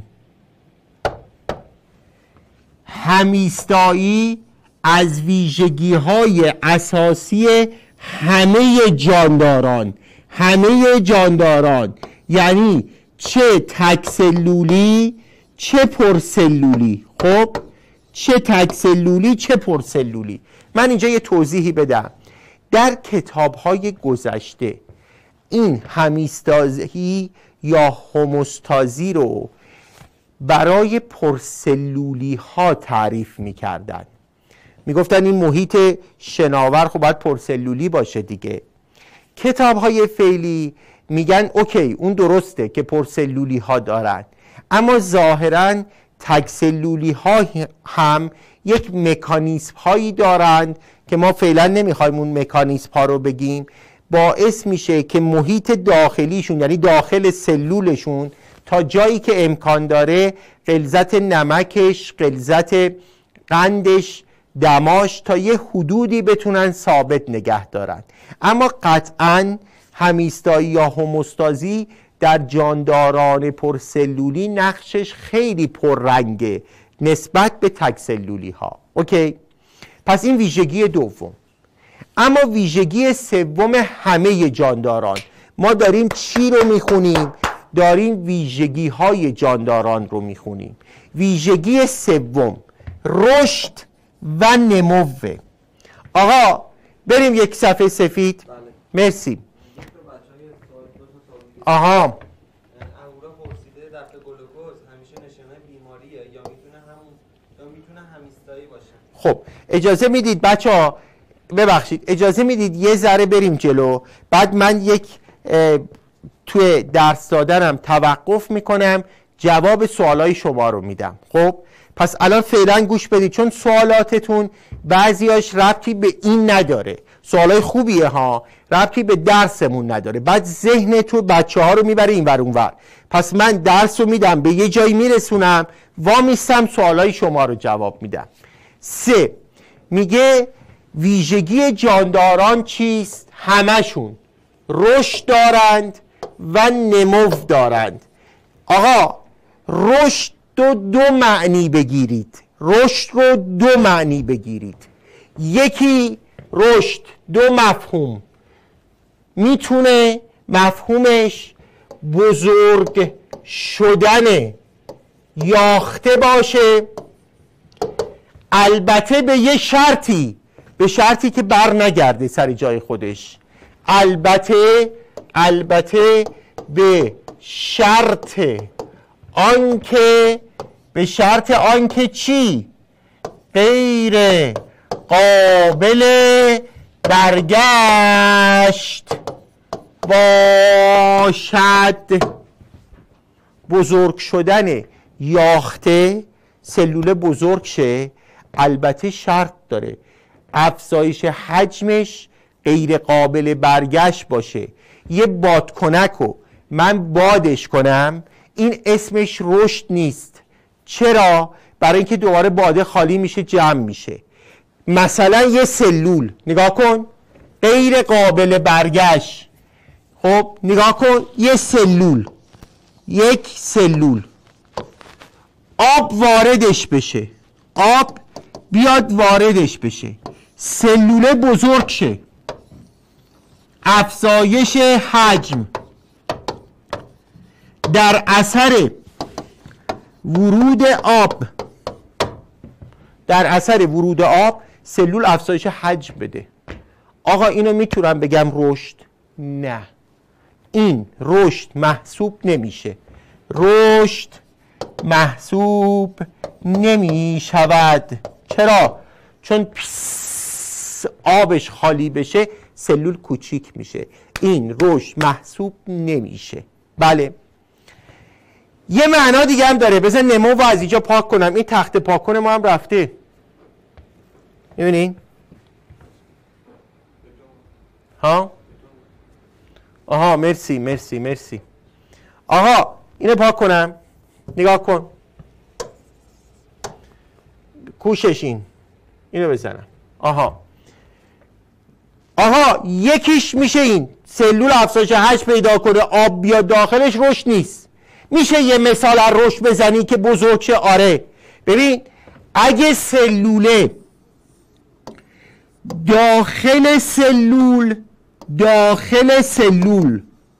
همیستایی از ویژگی‌های اساسی همه جانداران، همه جانداران، یعنی چه تکسلولی چه پرسلولی. خب چه تکسلولی چه پرسلولی. من اینجا یه توضیحی بدم. در کتاب‌های گذشته این همیستازی یا هموستازی رو برای پرسلولی ها تعریف می‌کردن. میگفتن این محیط شناور خب باید پرسلولی باشه دیگه. کتاب‌های فعلی میگن اوکی اون درسته که پرسلولی ها دارن، اما ظاهراً تکسلولی ها هم یک مکانیزم هایی دارند که ما فعلا نمیخوایم اون مکانیزم ها رو بگیم، باعث میشه که محیط داخلیشون، یعنی داخل سلولشون، تا جایی که امکان داره غلظت نمکش، غلظت قندش، دماش تا یه حدودی بتونن ثابت نگه دارن. اما قطعاً همیستایی یا هموستازی در جانداران پرسلولی نقشش خیلی پررنگه نسبت به تکسلولی ها. اوکی؟ پس این ویژگی دوم. اما ویژگی سوم همه جانداران، ما داریم چی رو میخونیم؟ داریم ویژگی های جانداران رو میخونیم. ویژگی سوم رشد و نموه. آقا بریم یک صفحه سفید. بله. مرسی. آها. انگورا پرسیده دفع گلوکوز همیشه نشانه بیماریه یا میتونه همون یا میتونه همیستایی باشه؟ خب اجازه میدید بچه‌ها، ببخشید اجازه میدید یه ذره بریم جلو، بعد من یک توی درس دادنم توقف میکنم، جواب سوالای شما رو میدم. خب پس الان فعلا گوش بدید، چون سوالاتتون بعضیاش ربطی به این نداره، سوالای خوبیه ها، ربطی به درسمون نداره، بعد ذهن تو بچه ها رو میبره این ور اون ور. پس من درس رو میدم به یه جایی میرسونم، وامیستم سوالای شما رو جواب میدم. سه، میگه ویژگی جانداران چیست؟ همشون رشد دارند و نمو دارند. آقا رشد دو دو معنی بگیرید، رشد رو دو معنی بگیرید. یکی رشد دو مفهوم، میتونه مفهومش بزرگ شدن یاخته باشه، البته به یه شرطی، به شرطی که بر نگرده سر جای خودش، البته البته به شرط آنکه به شرط آنکه چی؟ غیر قابل برگشت باشد. بزرگ شدن یاخته، سلول بزرگ شه، البته شرط داره، افزایش حجمش غیر قابل برگشت باشه، یه بادکنک رو من بادش کنم، این اسمش رشد نیست. چرا؟ برای اینکه دوباره باده خالی میشه، جمع میشه. مثلا یه سلول نگاه کن، غیر قابل برگشت. خب نگاه کن، یه سلول، یک سلول آب واردش بشه، آب بیاد واردش بشه، سلوله بزرگ شه، افزایش حجم در اثر ورود آب، در اثر ورود آب سلول افزایش حجم بده. آقا اینو میتونم بگم رشد؟ نه، این رشد محسوب نمیشه، رشد محسوب نمی شود. چرا؟ چون پیس آبش خالی بشه سلول کوچیک میشه، این رشد محسوب نمیشه. بله، یه معنا دیگه هم داره. بذار نمو و از اینجا پاک کنم، این تخت پاک کنه ما هم رفته، میبینین؟ ها؟ آها مرسی مرسی مرسی. آها اینو پاک کنم، نگاه کن، کوشش این اینو بزنم. آها آها یکیش میشه این سلول افزایش حجم پیدا کنه، آب بیاد داخلش، رشد نیست. میشه یه مثال از رشد بزنی که بزرگ شه؟ آره. ببین اگه سلوله داخل سلول داخل سلول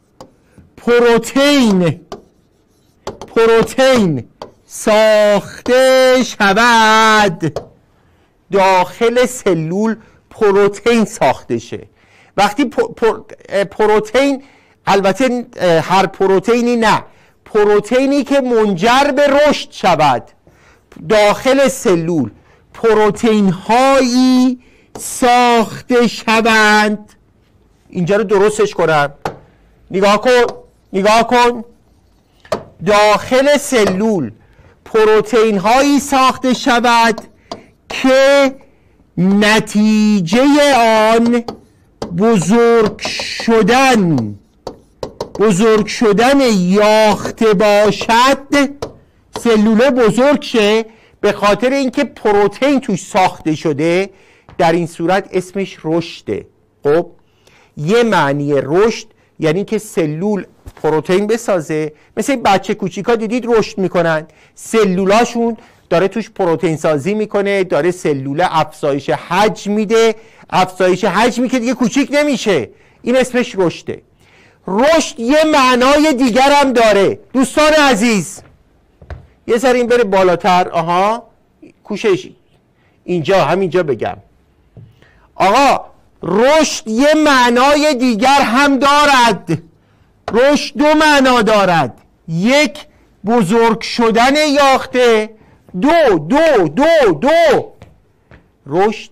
پروتئین پروتئین ساخته شود، داخل سلول پروتئین ساخته شه. وقتی پروتئین، البته هر پروتئینی نه، پروتئینی که منجر به رشد شود داخل سلول، پروتئین هایی ساخته شوند. اینجا رو درستش کنم، نگاه کن نگاه کن، داخل سلول پروتئین هایی ساخته شود که نتیجه آن بزرگ شدن بزرگ شدن یاخته باشد. سلوله بزرگ شه به خاطر اینکه پروتئین توش ساخته شده، در این صورت اسمش رشده. خب یه معنی رشد یعنی که سلول پروتئین بسازه. مثل این بچه کوچیکا دیدید رشد میکنن، سلولاشون داره توش پروتئین سازی میکنه، داره سلوله افزایش حجم میده، افزایش حجمی که دیگه کوچیک نمیشه، این اسمش رشده. رشد یه معنای دیگر هم داره دوستان عزیز. یه سر این بره بالاتر. آها کوشش اینجا، همینجا بگم. آقا رشد یه معنای دیگر هم دارد. رشد دو معنا دارد، یک بزرگ شدن یاخته، دو دو دو دو رشد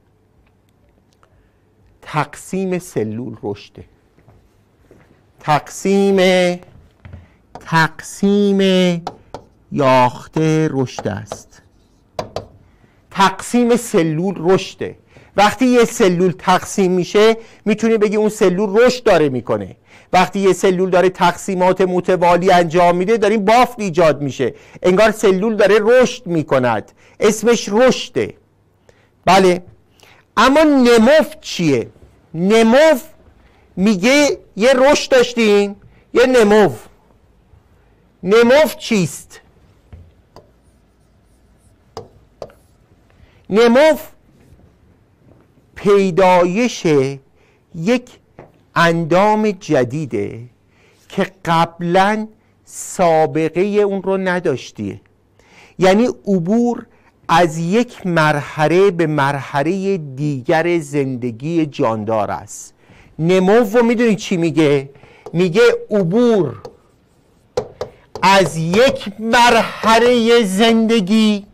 تقسیم سلول رشده. تقسیم تقسیم یاخته رشد است. تقسیم سلول رشده. وقتی یه سلول تقسیم میشه میتونی بگی اون سلول رشد داره میکنه. وقتی یه سلول داره تقسیمات متوالی انجام میده داریم بافت ایجاد میشه، انگار سلول داره رشد میکند، اسمش رشده. بله، اما نمو چیه؟ نمو میگه یه رشد داشتیم، یه نمو. نمو چیست؟ نمو پیدایش یک اندام جدیده که قبلا سابقه اون رو نداشتیه، یعنی عبور از یک مرحله به مرحله دیگر زندگی جاندار است. نمو رو میدونید چی میگه؟ میگه عبور از یک مرحله زندگی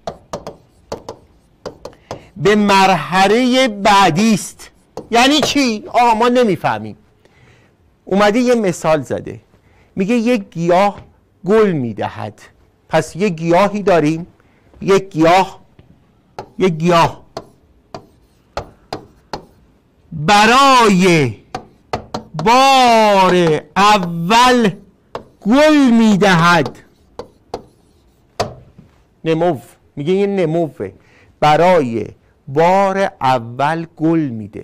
به مرحله بعدی است. یعنی چی؟ آه ما نمیفهمیم. اومده یه مثال زده، میگه یک گیاه گل میدهد. پس یک گیاهی داریم، یک گیاه یک گیاه برای بار اول گل میدهد. نمو میگه این نموه، برای بار اول گل میده.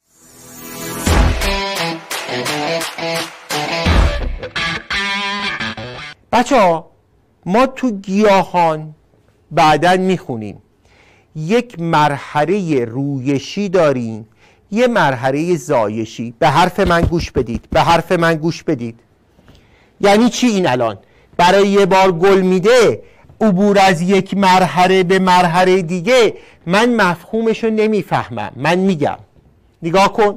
بچه ها ما تو گیاهان بعداً میخونیم یک مرحله رویشی داریم، یه مرحله زایشی. به حرف من گوش بدید، به حرف من گوش بدید. یعنی چی این الان؟ برای یه بار گل میده، عبور از یک مرحله به مرحله دیگه، من مفهومشو نمیفهمم. من میگم نگاه کن،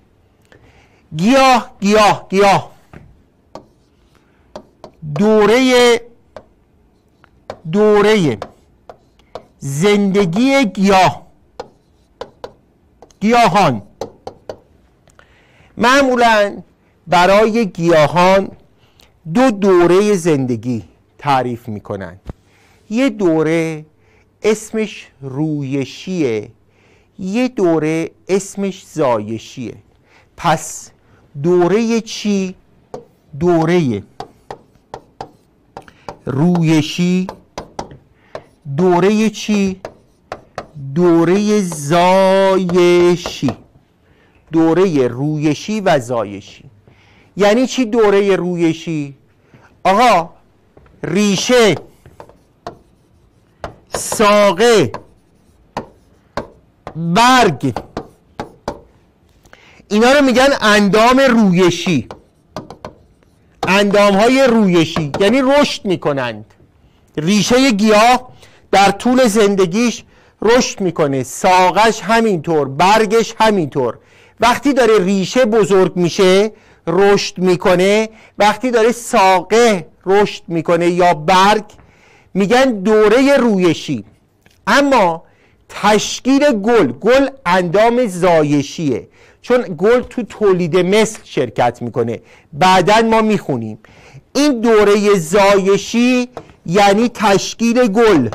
گیاه گیاه گیاه دوره دوره زندگی گیاه گیاهان معمولاً برای گیاهان دو دوره زندگی تعریف میکنن. یه دوره اسمش رویشیه، یه دوره اسمش زایشیه. پس دوره چی؟ دوره رویشی. دوره چی؟ دوره زایشی. دوره رویشی و زایشی. یعنی چی دوره رویشی؟ آقا ریشه، ساقه، برگ، اینا رو میگن اندام رویشی. اندام های رویشی یعنی رشد میکنند. ریشه گیاه در طول زندگیش رشد میکنه، ساقش همینطور، برگش همینطور. وقتی داره ریشه بزرگ میشه رشد میکنه، وقتی داره ساقه رشد میکنه یا برگ، میگن دوره رویشی. اما تشکیل گل، گل اندام زایشیه، چون گل تو تولید مثل شرکت میکنه. بعداً ما میخونیم این دوره زایشی یعنی تشکیل گل.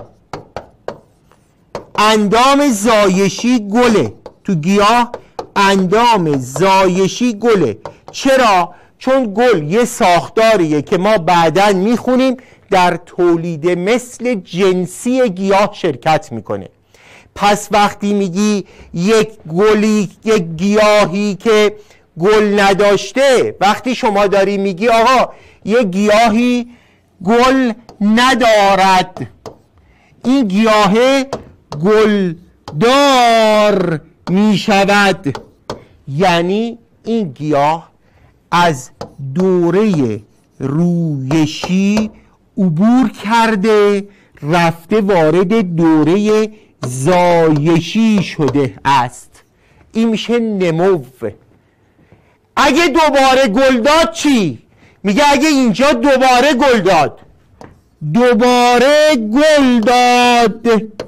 اندام زایشی گله تو گیاه، اندام زایشی گله. چرا؟ چون گل یه ساختاریه که ما بعداً میخونیم در تولید مثل جنسی گیاه شرکت میکنه. پس وقتی میگی یک گلی، یک گیاهی که گل نداشته، وقتی شما داری میگی آقا یک گیاهی گل ندارد، این گیاه گلدار میشود، یعنی این گیاه از دوره رویشی عبور کرده رفته وارد دوره زایشی شده است. این میشه نمو. اگه دوباره گل داد چی؟ میگه اگه اینجا دوباره گل داد، دوباره گل داد،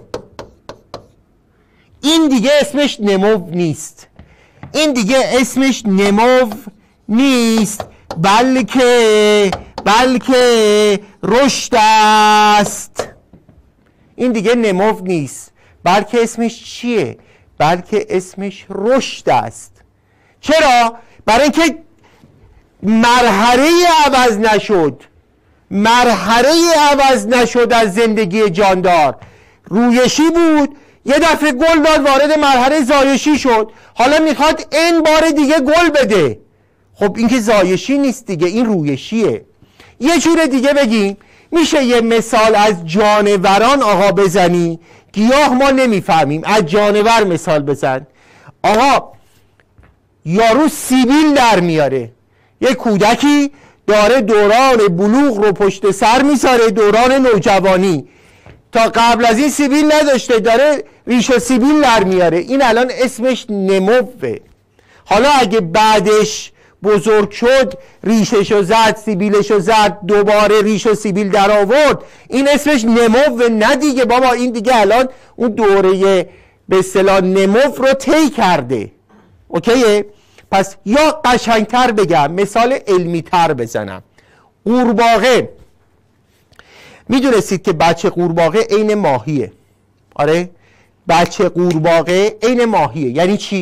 این دیگه اسمش نمو نیست. این دیگه اسمش نمو نیست، بلکه بلکه رشد است. این دیگه نمو نیست، بلکه اسمش چیه؟ بلکه اسمش رشد است. چرا؟ برای اینکه مرحله عوض نشد، مرحله عوض نشد از زندگی جاندار. رویشی بود، یه دفعه گل داد، وارد مرحله زایشی شد، حالا میخواد این بار دیگه گل بده. خب این که زایشی نیست دیگه، این رویشیه. یه جور دیگه بگیم، میشه یه مثال از جانوران آقا بزنی؟ گیاه ما نمیفهمیم، از جانور مثال بزن. آقا یارو سیبیل در میاره، یه کودکی داره دوران بلوغ رو پشت سر میذاره، دوران نوجوانی، تا قبل از این سیبیل نداشته، داره ریشه سیبیل در میاره. این الان اسمش نموه. حالا اگه بعدش بزرگ شد، ریششو زد، سیبیلشو زد، دوباره ریش و سیبیل در آورد، این اسمش نمو نه دیگه بابا. این دیگه الان اون دوره به اصطلاح نمو رو طی کرده. اوکیه؟ پس یا قشنگتر بگم، مثال علمی تر بزنم. قورباغه، میدونستید که بچه قورباغه عین ماهیه؟ آره، بچه قورباغه عین ماهیه. یعنی چی؟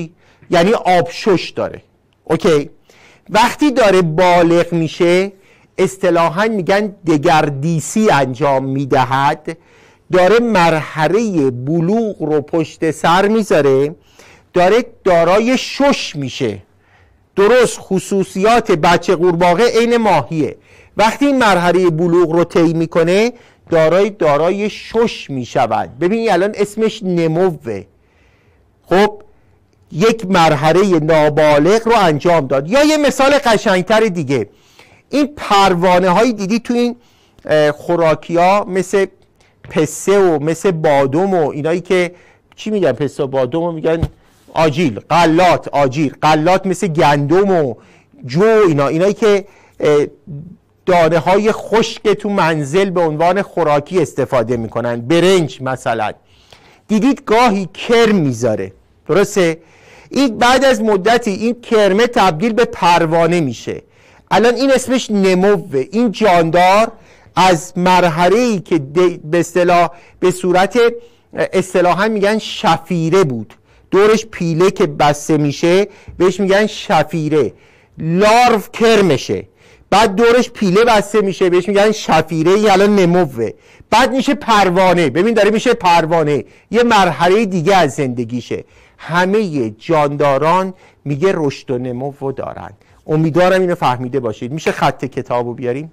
یعنی آبشش داره. اوکی. وقتی داره بالغ میشه اصطلاحاً میگن دگردیسی انجام میدهد، داره مرحله بلوغ رو پشت سر میذاره، داره دارای شش میشه. درست خصوصیات بچه قورباغه عین ماهیه. وقتی این مرحله بلوغ رو طی میکنه دارای دارای شش میشود. ببینید الان اسمش نموه. خب یک مرحله نابالغ رو انجام داد. یا یه مثال قشنگتر دیگه، این پروانه هایی دیدی تو این خوراکی ها مثل پسته و مثل بادم و اینایی که چی میگن، پسته و بادم و میگن آجیل، غلات، آجیل، غلات مثل گندم و جو، اینا اینایی که دانه های خشک تو منزل به عنوان خوراکی استفاده میکنن، برنج مثلا. دیدید گاهی کرم میذاره، درسته؟ این بعد از مدتی این کرمه تبدیل به پروانه میشه. الان این اسمش نموه. این جاندار از مرحله‌ای که به اصطلاح به صورت اصطلاحاً میگن شفیره بود، دورش پیله که بسته میشه بهش میگن شفیره، لارو کرمشه، بعد دورش پیله بسته میشه بهش میگن شفیره، این الان نموه، بعد میشه پروانه. ببین داره میشه پروانه، یه مرحله دیگه از زندگیشه. همه جانداران میگه رشد و نمو دارن. امیدوارم اینو فهمیده باشید. میشه خط کتابو بیاریم؟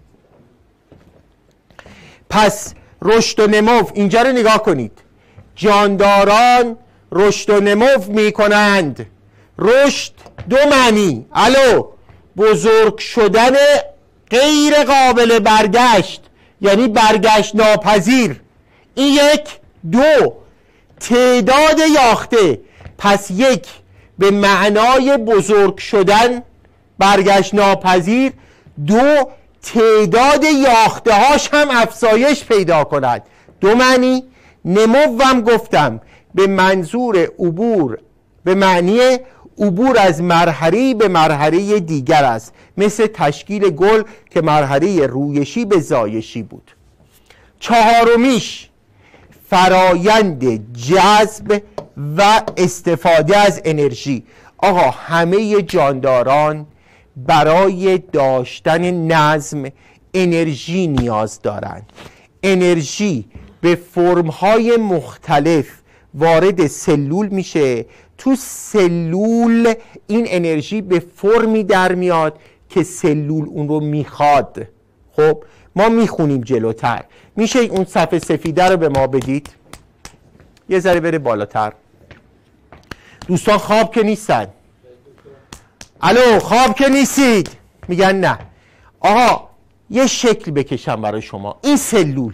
پس رشد و نمو اینجا رو نگاه کنید. جانداران رشد و نمو میکنند. رشد دو معنی. الو، بزرگ شدن غیر قابل برگشت، یعنی برگشت ناپذیر. این یک. دو، تعداد یاخته. پس یک به معنای بزرگ شدن، برگشت ناپذیر. دو، تعداد یاخته هاش هم افزایش پیدا کند. دو معنی. نمو هم گفتم به منظور عبور، به معنی عبور از مرحله به مرحله دیگر است، مثل تشکیل گل که مرحله رویشی به زایشی بود. چهارمیش فرایند جذب و استفاده از انرژی. آقا همه جانداران برای داشتن نظم انرژی نیاز دارند. انرژی به فرم‌های مختلف وارد سلول میشه. تو سلول این انرژی به فرمی در میاد که سلول اون رو میخواد. خب ما میخونیم جلوتر. میشه اون صفحه سفیده رو به ما بدید؟ یه ذره بره بالاتر. دوستان خواب که نیستن؟ الو، خواب که نیستید؟ میگن نه. آها یه شکل بکشم برای شما. این سلول،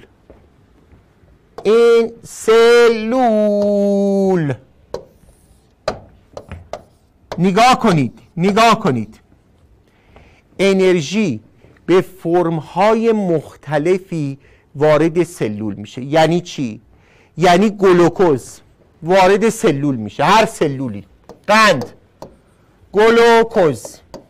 این سلول نگاه کنید، نگاه کنید. انرژی به فرم‌های مختلفی وارد سلول میشه. یعنی چی؟ یعنی گلوکوز وارد سلول میشه. هر سلولی. قند، گلوکوز.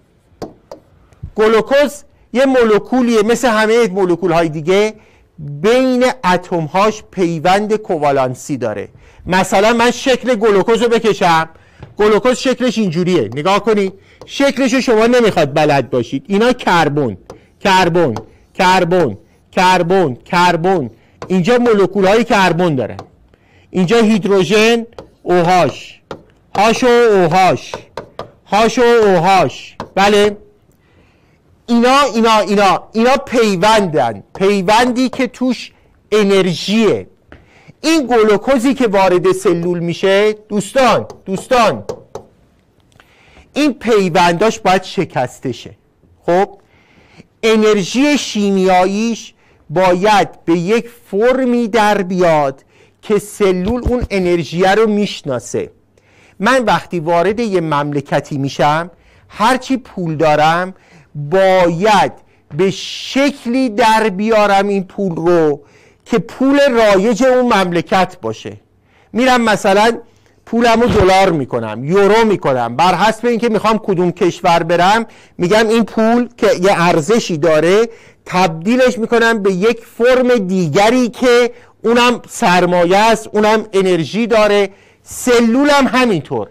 گلوکوز یه مولکولیه مثل همه مولکول‌های دیگه، بین اتم‌هاش پیوند کوالانسی داره. مثلا من شکل گلوکوز رو بکشم، گلوکوز شکلش اینجوریه، نگاه کنید. شکلش رو شما نمیخواد بلد باشید. اینا کربن، کربن، کربن، کربن، کربن. اینجا مولکول‌های کربن دارن. اینجا هیدروژن، اوهاش، هاش و اوهاش، هاش و اوهاش. بله، اینا اینا اینا اینا پیوندن، پیوندی که توش انرژیه. این گلوکوزی که وارد سلول میشه دوستان، دوستان این پیونداش باید شکسته شه. خب انرژی شیمیاییش باید به یک فرمی در بیاد که سلول اون انرژی رو میشناسه. من وقتی وارد یه مملکتی میشم، هرچی پول دارم باید به شکلی در بیارم این پول رو که پول رایج اون مملکت باشه. میرم مثلا پولمو دلار میکنم، یورو میکنم، بر حسب اینکه میخوام کدوم کشور برم میگم این پول که یه ارزشی داره تبدیلش میکنم به یک فرم دیگری که اونم سرمایه است، اونم انرژی داره. سلولم همینطور.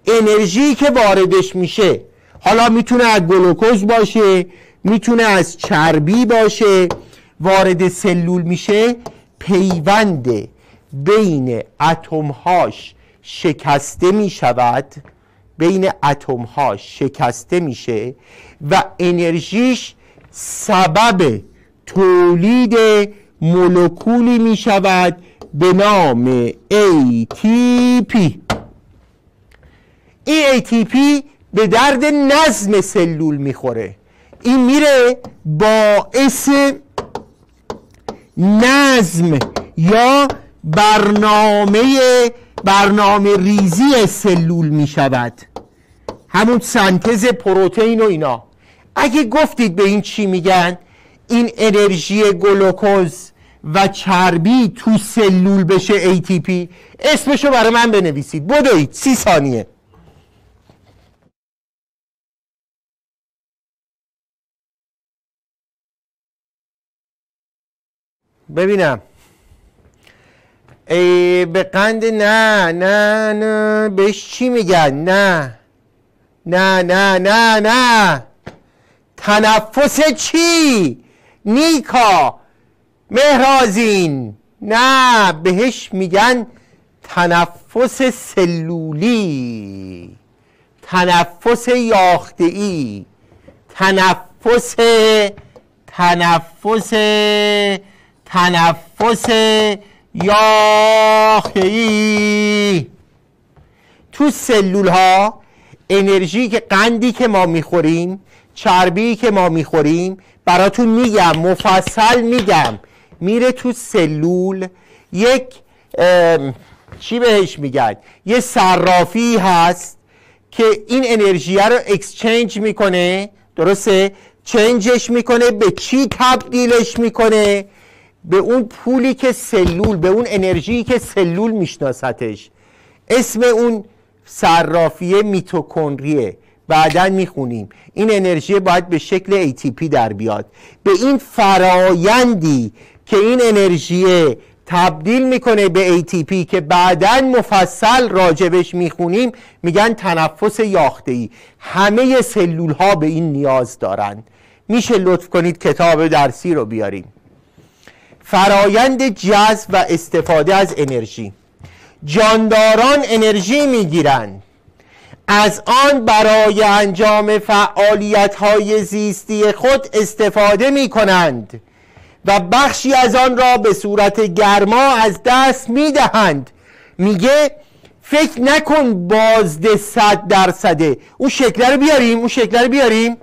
انرژی که واردش میشه، حالا میتونه از گلوکوز باشه، میتونه از چربی باشه، وارد سلول میشه، پیوند بین اتم‌هاش شکسته میشود، بین اتم‌هاش شکسته میشه و انرژیش سبب تولید مولکولی میشود به نام ای تی پی. این ای تی پی به درد نظم سلول میخوره. این میره باعث نظم یا برنامه برنامه ریزی سلول میشود، همون سنتز پروتئین و اینا. اگه گفتید به این چی میگن، این انرژی گلوکوز و چربی تو سلول بشه ای تی پی، اسمشو برای من بنویسید. بدوید سی ثانیه. ببینم ای به قند نه نه نه بهش چی میگن؟ نه نه نه نه نه تنفس چی؟ نیکا مهرازین، نه بهش میگن تنفس سلولی، تنفس یاخته‌ای، تنفس تنفس تنفس یاخته‌ای. تو سلول ها انرژی که قندی که ما میخوریم، چربی که ما میخوریم، براتون میگم مفصل میگم، میره تو سلول، یک چی بهش میگن، یه صرافی هست که این انرژی رو اکسچنج میکنه، درسته؟ چنجش میکنه، به چی تبدیلش میکنه؟ به اون پولی که سلول، به اون انرژی که سلول میشناستش. اسم اون صرافیه میتوکندریه، بعداً میخونیم. این انرژی باید به شکل ای تی پی در بیاد. به این فرایندی که این انرژی تبدیل میکنه به ای تی پی که بعداً مفصل راجبش میخونیم، میگن تنفس یاخته‌ای. همه سلول ها به این نیاز دارن. میشه لطف کنید کتاب درسی رو بیاریم. فرایند جذب و استفاده از انرژی. جانداران انرژی میگیرند، از آن برای انجام فعالیت‌های زیستی خود استفاده می‌کنند و بخشی از آن را به صورت گرما از دست می‌دهند. میگه فکر نکن بازده صد درصده. اون شکل رو بیاریم، اون شکل رو بیاریم،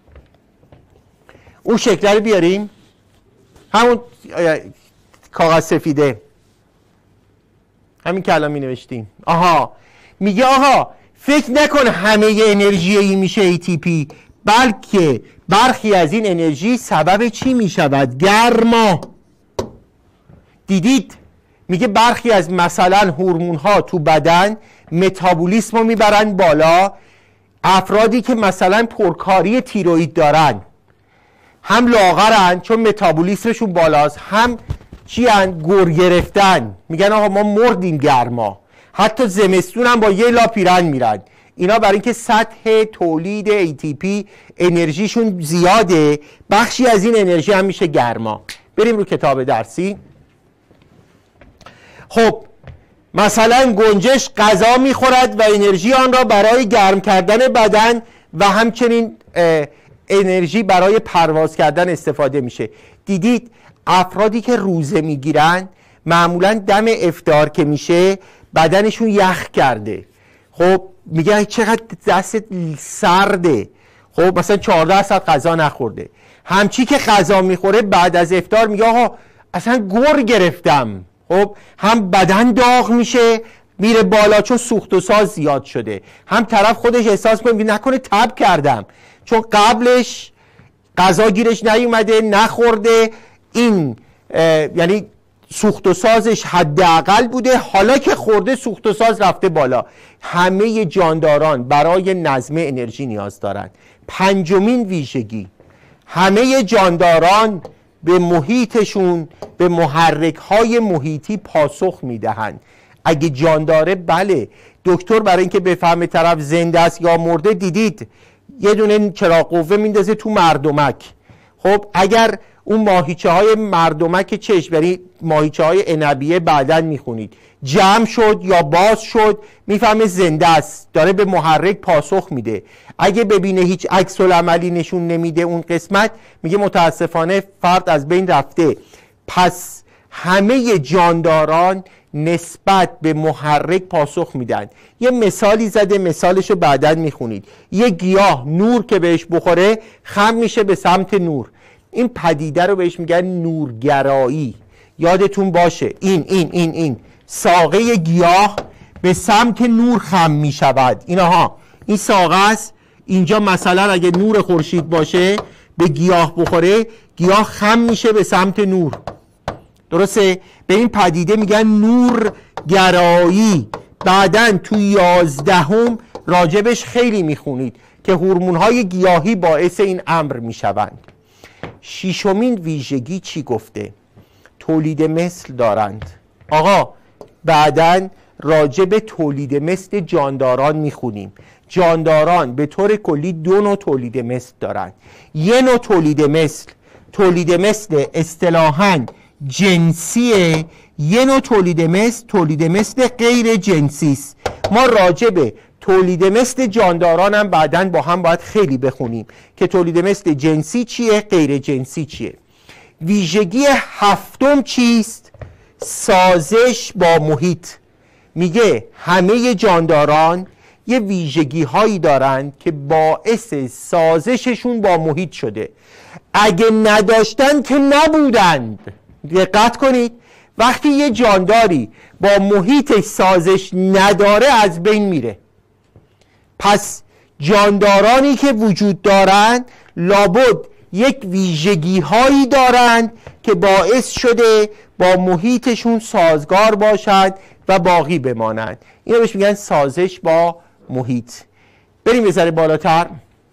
اون شکل رو بیاریم، همون کاغذ سفیده، همین که الان می نوشتیم. آها، میگه آها فکر نکن همه انرژی ای میشه ای تی پی، بلکه برخی از این انرژی سبب چی می شود؟ گرما. دیدید؟ میگه برخی از مثلا هورمون ها تو بدن متابولیسم رو میبرن بالا. افرادی که مثلا پرکاری تیروئید دارن هم لاغرن چون متابولیسمشون بالاست، هم چی هن؟ گر گرفتن. میگن آقا ما مردیم گرما. حتی زمستون هم با یه لا پیرن میرن. اینا برای اینکه سطح تولید ای تی پی انرژیشون زیاده، بخشی از این انرژی هم میشه گرما. بریم رو کتاب درسی. خب مثلا گنجش غذا میخورد و انرژی آن را برای گرم کردن بدن و همچنین انرژی برای پرواز کردن استفاده میشه. دیدید افرادی که روزه میگیرن معمولا دم افطار که میشه بدنشون یخ کرده. خب میگه چقدر دستت سرده. خب مثلا چهارده ساعت غذا نخورده. همچی که غذا میخوره بعد از افطار میگه آقا اصلا گر گرفتم. خب هم بدن داغ میشه میره بالا چون سوخت و ساز زیاد شده، هم طرف خودش احساس کنه نکنه تب کردم چون قبلش غذا گیرش نیومده نخورده، این یعنی سوخت و سازش حداقل بوده، حالا که خورده سوخت و ساز رفته بالا. همه جانداران برای نظم انرژی نیاز دارند. پنجمین ویژگی، همه جانداران به محیطشون، به محرک‌های محیطی پاسخ میدهند. اگه جان داره بله دکتر برای اینکه بفهمه طرف زنده است یا مرده، دیدید یه دونه چراغ قوه میندازه تو مردمک. خب اگر اون ماهیچه های مردمک چشم، یعنی ماهیچه های عنبیه بعدن میخونید، جمع شد یا باز شد، میفهمه زنده است، داره به محرک پاسخ میده. اگه ببینه هیچ عکس العملی نشون نمیده اون قسمت، میگه متاسفانه فرد از بین رفته. پس همه جانداران نسبت به محرک پاسخ میدن. یه مثالی زده، مثالشو بعداً میخونید. یه گیاه نور که بهش بخوره خم میشه به سمت نور. این پدیده رو بهش میگن نورگرایی. یادتون باشه این این این این ساقه گیاه به سمت نور خم میشود. اینها این ساقه است. اینجا مثلا اگه نور خورشید باشه به گیاه بخوره، گیاه خم میشه به سمت نور. درسته؟ به این پدیده میگن نورگرایی. بعدن تو یازدهم راجبش خیلی میخونید که هورمون‌های گیاهی باعث این امر میشوند. ششمین ویژگی چی گفته؟ تولید مثل دارند. آقا بعدن راجب تولید مثل جانداران میخونیم. جانداران به طور کلی دو نوع تولید مثل دارند. یه نوع تولید مثل تولید مثل اصطلاحاً جنسیه، یه نوع تولید مثل تولید مثل غیر جنسی است. ما راجب تولید مثل جانداران هم بعداً با هم باید خیلی بخونیم که تولید مثل جنسی چیه، غیر جنسی چیه. ویژگی هفتم چیست؟ سازش با محیط. میگه همه جانداران یه ویژگی هایی دارند که باعث سازششون با محیط شده. اگه نداشتن که نبودند. دقت کنید، وقتی یه جانداری با محیطش سازش نداره از بین میره. پس جاندارانی که وجود دارند لابد یک ویژگی هایی دارند که باعث شده با محیطشون سازگار باشند و باقی بمانند. اینو بهش میگن سازش با محیط. بریم یه ذره بالاتر.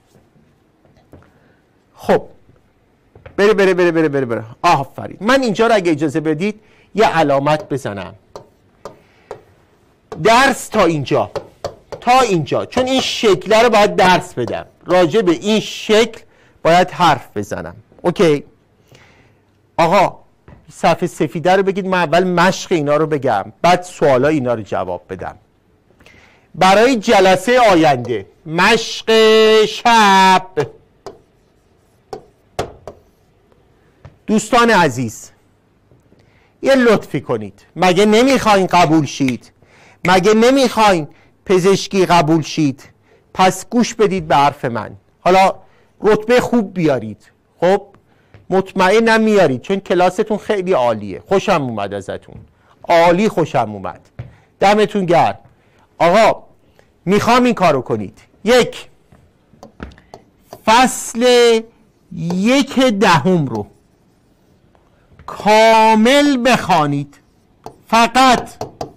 خب بره بره بره بره بره بره آفرین. من اینجا رو اگه اجازه بدید یه علامت بزنم. درس تا اینجا، تا اینجا، چون این شکل رو باید درس بدم. راجع به این شکل باید حرف بزنم. اوکی آقا، صفحه سفیده رو بگید، من اول مشق اینا رو بگم، بعد سوالا اینا رو جواب بدم. برای جلسه آینده مشق شب. دوستان عزیز یه لطفی کنید. مگه نمیخواین قبول شید؟ مگه نمیخواین پزشکی قبول شید؟ پس گوش بدید به حرف من. حالا رتبه خوب بیارید. خب مطمئنم میارید، چون کلاستون خیلی عالیه. خوشم اومد ازتون، عالی خوشم اومد. دمتون گرم. آقا میخوام این کارو کنید. یک، فصل یک دهم رو کامل بخوانید. فقط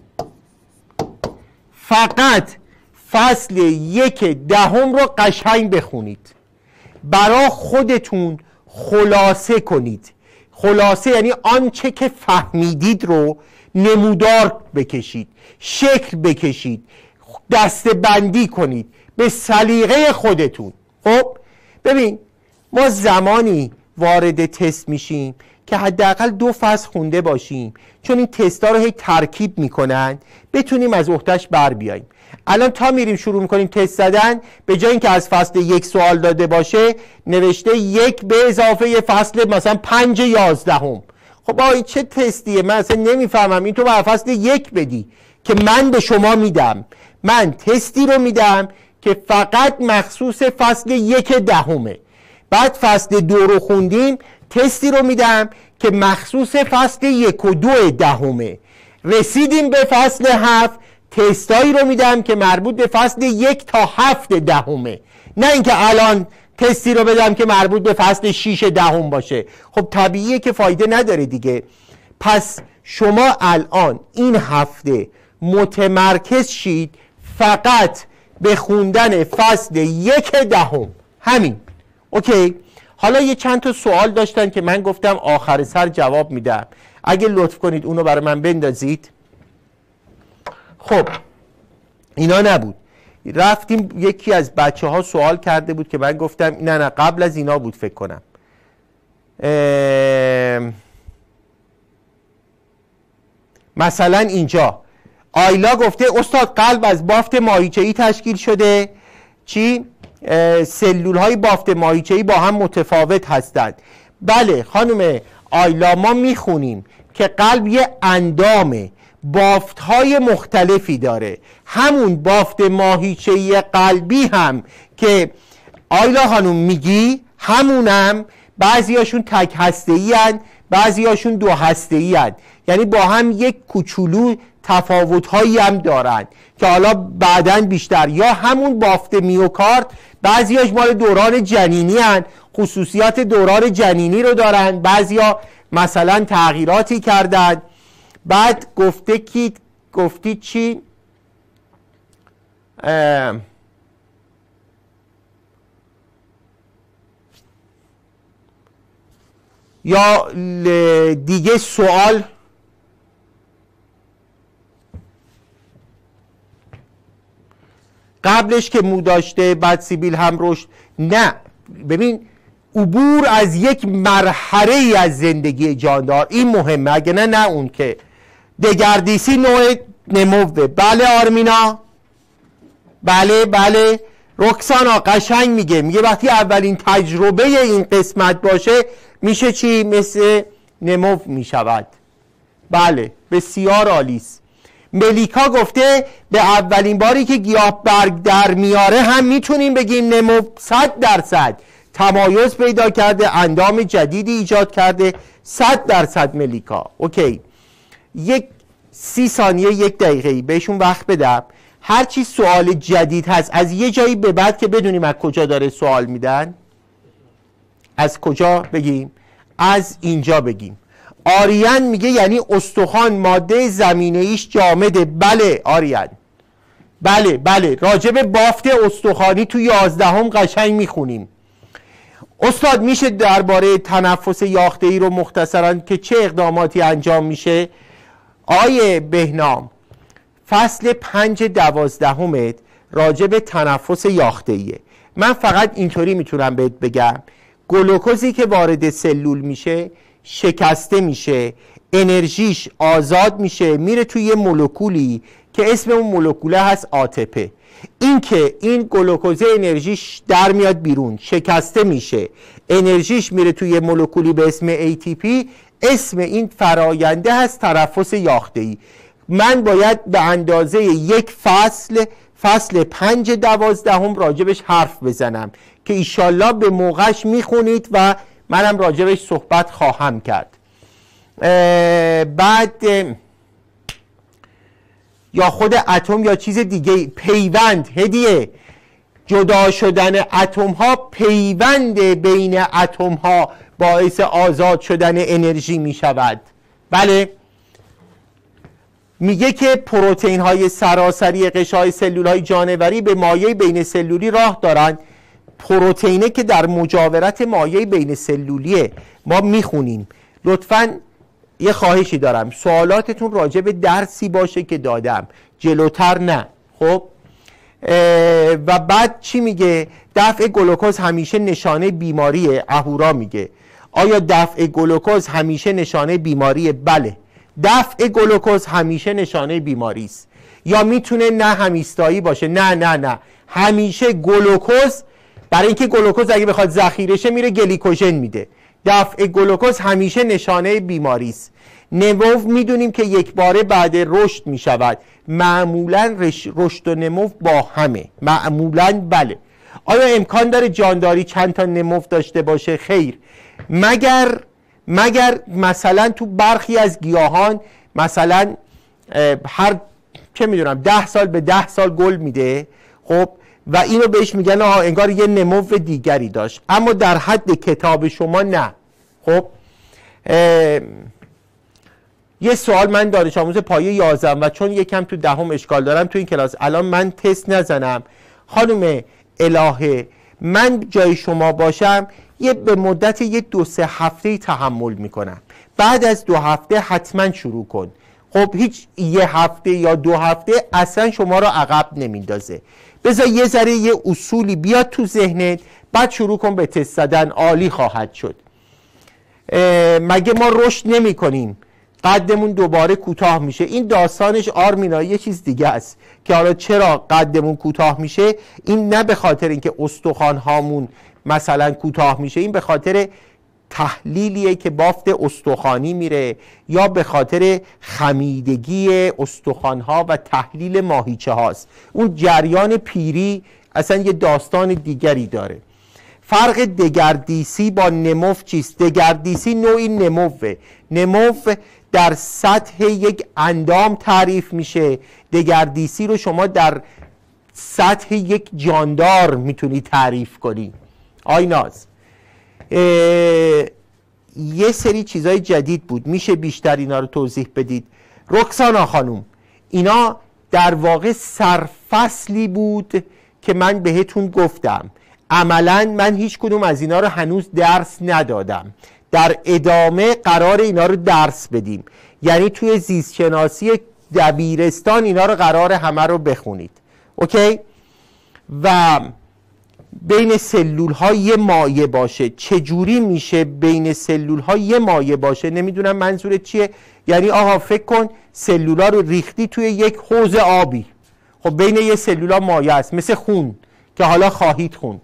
فقط فصل یک دهم رو قشنگ بخونید. برا خودتون خلاصه کنید. خلاصه یعنی آنچه که فهمیدید رو نمودار بکشید، شکل بکشید، دسته بندی کنید به سلیقه خودتون. خب ببین، ما زمانی وارد تست میشیم که حداقل دو فصل خونده باشیم، چون این تستا رو هی ترکیب میکنن بتونیم از عهده‌اش بر بیاییم. الان تا میریم شروع میکنیم تست زدن، به جای اینکه از فصل یک سوال داده باشه نوشته یک به اضافه یه فصل مثلا پنج یازدهم. خب آقا این چه تستیه؟ من اصلا نمیفهمم. این تو بر فصل یک بدی که من به شما میدم. من تستی رو میدم که فقط مخصوص فصل یک دهمه. بعد فصل دو رو خوندیم، تستی رو میدم که مخصوص فصل یک و دو دهمه. رسیدیم به فصل هفت، تستایی رو میدم که مربوط به فصل یک تا هفت دهمه. نه اینکه الان تستی رو بدم که مربوط به فصل شیش دهم باشه. خب طبیعیه که فایده نداره دیگه. پس شما الان این هفته متمرکز شید فقط به خوندن فصل یک دهم. همین. اوکی. حالا یه چند تا سوال داشتن که من گفتم آخر سر جواب میدم. اگه لطف کنید اونو برای من بندازید. خب اینا نبود. رفتیم یکی از بچه ها سوال کرده بود که من گفتم نه نه قبل از اینا بود فکر کنم. مثلا اینجا آیلا گفته استاد قلب از بافت ماهیچه‌ای تشکیل شده. چی؟ سلول های بافت ماهیچه‌ای با هم متفاوت هستند. بله خانم آیلا، ما میخونیم که قلب یه اندامه، بافت های مختلفی داره. همون بافت ماهیچه‌ای قلبی هم که آیلا خانم میگی همونم، بعضی هاشون تک هسته‌ای هستند، بعضی هاشون دو هسته‌ای هستند، یعنی با هم یک کوچولو تفاوت هایی هم دارن که حالا بعداً بیشتر. یا همون بافت میوکارد، بعضی هاش مال دوران جنینی هستند، خصوصیات دوران جنینی رو دارن، بعضی ها مثلا تغییراتی کردن. بعد گفته کی گفتی چی؟ یا دیگه سوال قبلش که مو داشته بعد سیبیل هم رشد. نه ببین، عبور از یک مرحله ای از زندگی جاندار این مهمه، اگه نه نه اون که دگردیسی نوع نموه. بله آرمینا، بله بله. رکسانا قشنگ میگه، میگه وقتی اولین تجربه این قسمت باشه میشه چی؟ مثل نمو میشود. بله بسیار عالیست. ملیکا گفته به اولین باری که گیاه برگ در میاره هم میتونیم بگیم نمو صد درصد تمایز پیدا کرده، اندام جدیدی ایجاد کرده. صد درصد ملیکا. اوکی، یک سی ثانیه یک دقیقه بهشون وقت بدم. هر چی سوال جدید هست از یه جایی به بعد که بدونیم از کجا داره سوال میدن، از کجا بگیم؟ از اینجا بگیم. آریان میگه یعنی استخوان ماده زمینه ایش جامده. بله آریان، بله بله. راجب بافت استخوانی تو یازدهم قشنگ میخونیم. استاد میشه درباره تنفس یافته‌ای رو مختصراً که چه اقداماتی انجام میشه؟ آیه بهنام فصل پنج دوازدهمت راجب تنفس یافته‌ایه. من فقط اینطوری میتونم بهت بگم گلوکوزی که وارد سلول میشه شکسته میشه، انرژیش آزاد میشه، میره توی یه مولکولی که اسم اون مولکوله هست آتپه. این که این گلوکوز انرژیش در میاد بیرون، شکسته میشه، انرژیش میره توی مولکولی به اسم ای تی پی، اسم این فراینده هست تنفس یافته‌ای. من باید به اندازه یک فصل فصل پنج دوازدهم راجبش حرف بزنم که ایشالله به موقعش میخونید و منم راجبش صحبت خواهم کرد. بعد یا خود اتم یا چیز دیگه، پیوند هدیه، جدا شدن اتم ها، پیوند بین اتم ها باعث آزاد شدن انرژی می شود. بله، میگه که پروتئین های سراسری قشای سلول های جانوری به مایع بین سلولی راه دارند. پروتئینه که در مجاورت مایع بین سلولیه. ما میخونیم. لطفاً یه خواهشی دارم، سوالاتتون راجع به درسی باشه که دادم، جلوتر نه. خب و بعد چی میگه؟ دفع گلوکوز همیشه نشانه بیماریه. اهورا میگه آیا دفع گلوکوز همیشه نشانه بیماریه؟ بله، دفع گلوکوز همیشه نشانه بیماری است. یا میتونه نه همیستایی باشه، نه نه نه همیشه گلوکوز، برای اینکه گلوکوز اگه بخواد ذخیره شه میره گلیکوژن میده. دفع گلوکوز همیشه نشانه بیماری است. نمو میدونیم که یک باره بعد رشد میشود. معمولا رشد و نمو با همه، معمولا. بله. آیا امکان داره جانداری چند تا نمو داشته باشه؟ خیر، مگر مگر مثلا تو برخی از گیاهان مثلا هر چه میدونم ده سال به ده سال گل میده، خب، و اینو بهش میگن آها انگار یه نمو دیگری داشت، اما در حد کتاب شما نه. خب یه سوال من دانش آموز پایه یازدهم و چون یکم تو دهم اشکال دارم تو این کلاس الان من تست نزنم. خانم الهه، من جای شما باشم یه به مدت یه دو سه هفته تحمل میکنم، بعد از دو هفته حتما شروع کن. خب هیچ یه هفته یا دو هفته اصلا شما رو عقب نمیندازه. بذار یه ذره یه اصولی بیاد تو ذهنت، بعد شروع کن به تست زدن، عالی خواهد شد. مگه ما رشد نمی کنیم قدمون دوباره کوتاه میشه؟ این داستانش آرمینا یه چیز دیگه است که حالا چرا قدمون کوتاه میشه. این نه به خاطر اینکه استخوان هامون مثلا کوتاه میشه، این به خاطر تحلیلیه که بافت استخوانی میره، یا به خاطر خمیدگی استخوان ها و تحلیل ماهیچه هاست. اون جریان پیری اصلا یه داستان دیگری داره. فرق دگردیسی با نمو چیست؟ دگردیسی نوعی نموه. نمو در سطح یک اندام تعریف میشه، دگردیسی رو شما در سطح یک جاندار میتونی تعریف کنی. آی ناز، یه سری چیزای جدید بود، میشه بیشتر اینا رو توضیح بدید؟ رکسانا خانوم، اینا در واقع سرفصلی بود که من بهتون گفتم. عملا من هیچ کدوم از اینا رو هنوز درس ندادم، در ادامه قرار اینا رو درس بدیم. یعنی توی زیستشناسی دبیرستان اینا رو قرار همه رو بخونید. اوکی؟ و بین سلول ها یه مایع باشه. چجوری میشه بین سلول ها یه مایع باشه؟ نمیدونم منظورت چیه. یعنی آقا فکر کن سلول ها رو ریختی توی یک حوض آبی، خب بین یه سلول ها مایع است، مثل خون که حالا خواهید خوند.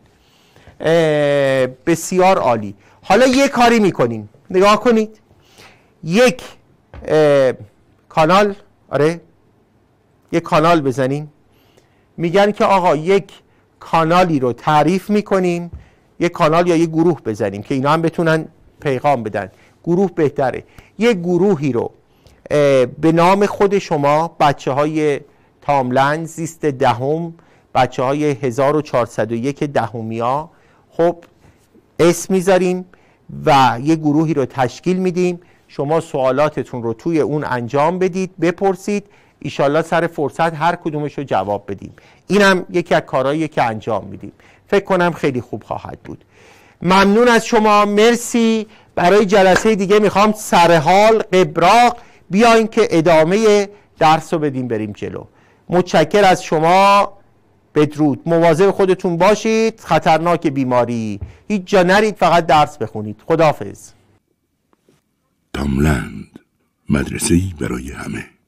بسیار عالی. حالا یه کاری میکنیم، نگاه کنید، یک کانال، آره یک کانال بزنیم. میگن که آقا یک کانالی رو تعریف میکنیم، یک کانال یا یک گروه بزنیم که اینا هم بتونن پیغام بدن. گروه بهتره. یک گروهی رو به نام خود شما، بچه های تاملند زیست دهم، بچه های هزار و چهارصد و یک دهمیا، خب اسم میذاریم و یه گروهی رو تشکیل میدیم. شما سوالاتتون رو توی اون انجام بدید، بپرسید، ایشالله سر فرصت هر کدومش رو جواب بدیم. اینم یکی از کارهاییه که انجام میدیم. فکر کنم خیلی خوب خواهد بود. ممنون از شما، مرسی. برای جلسه دیگه میخوام سرحال قبراق بیاین که ادامه درس رو بدیم بریم جلو. متشکر از شما. بدرود. مواظب خودتون باشید. خطرناک بیماری، هیچ جا نرید، فقط درس بخونید. خداحافظ. تاملند، مدرسه‌ای برای همه.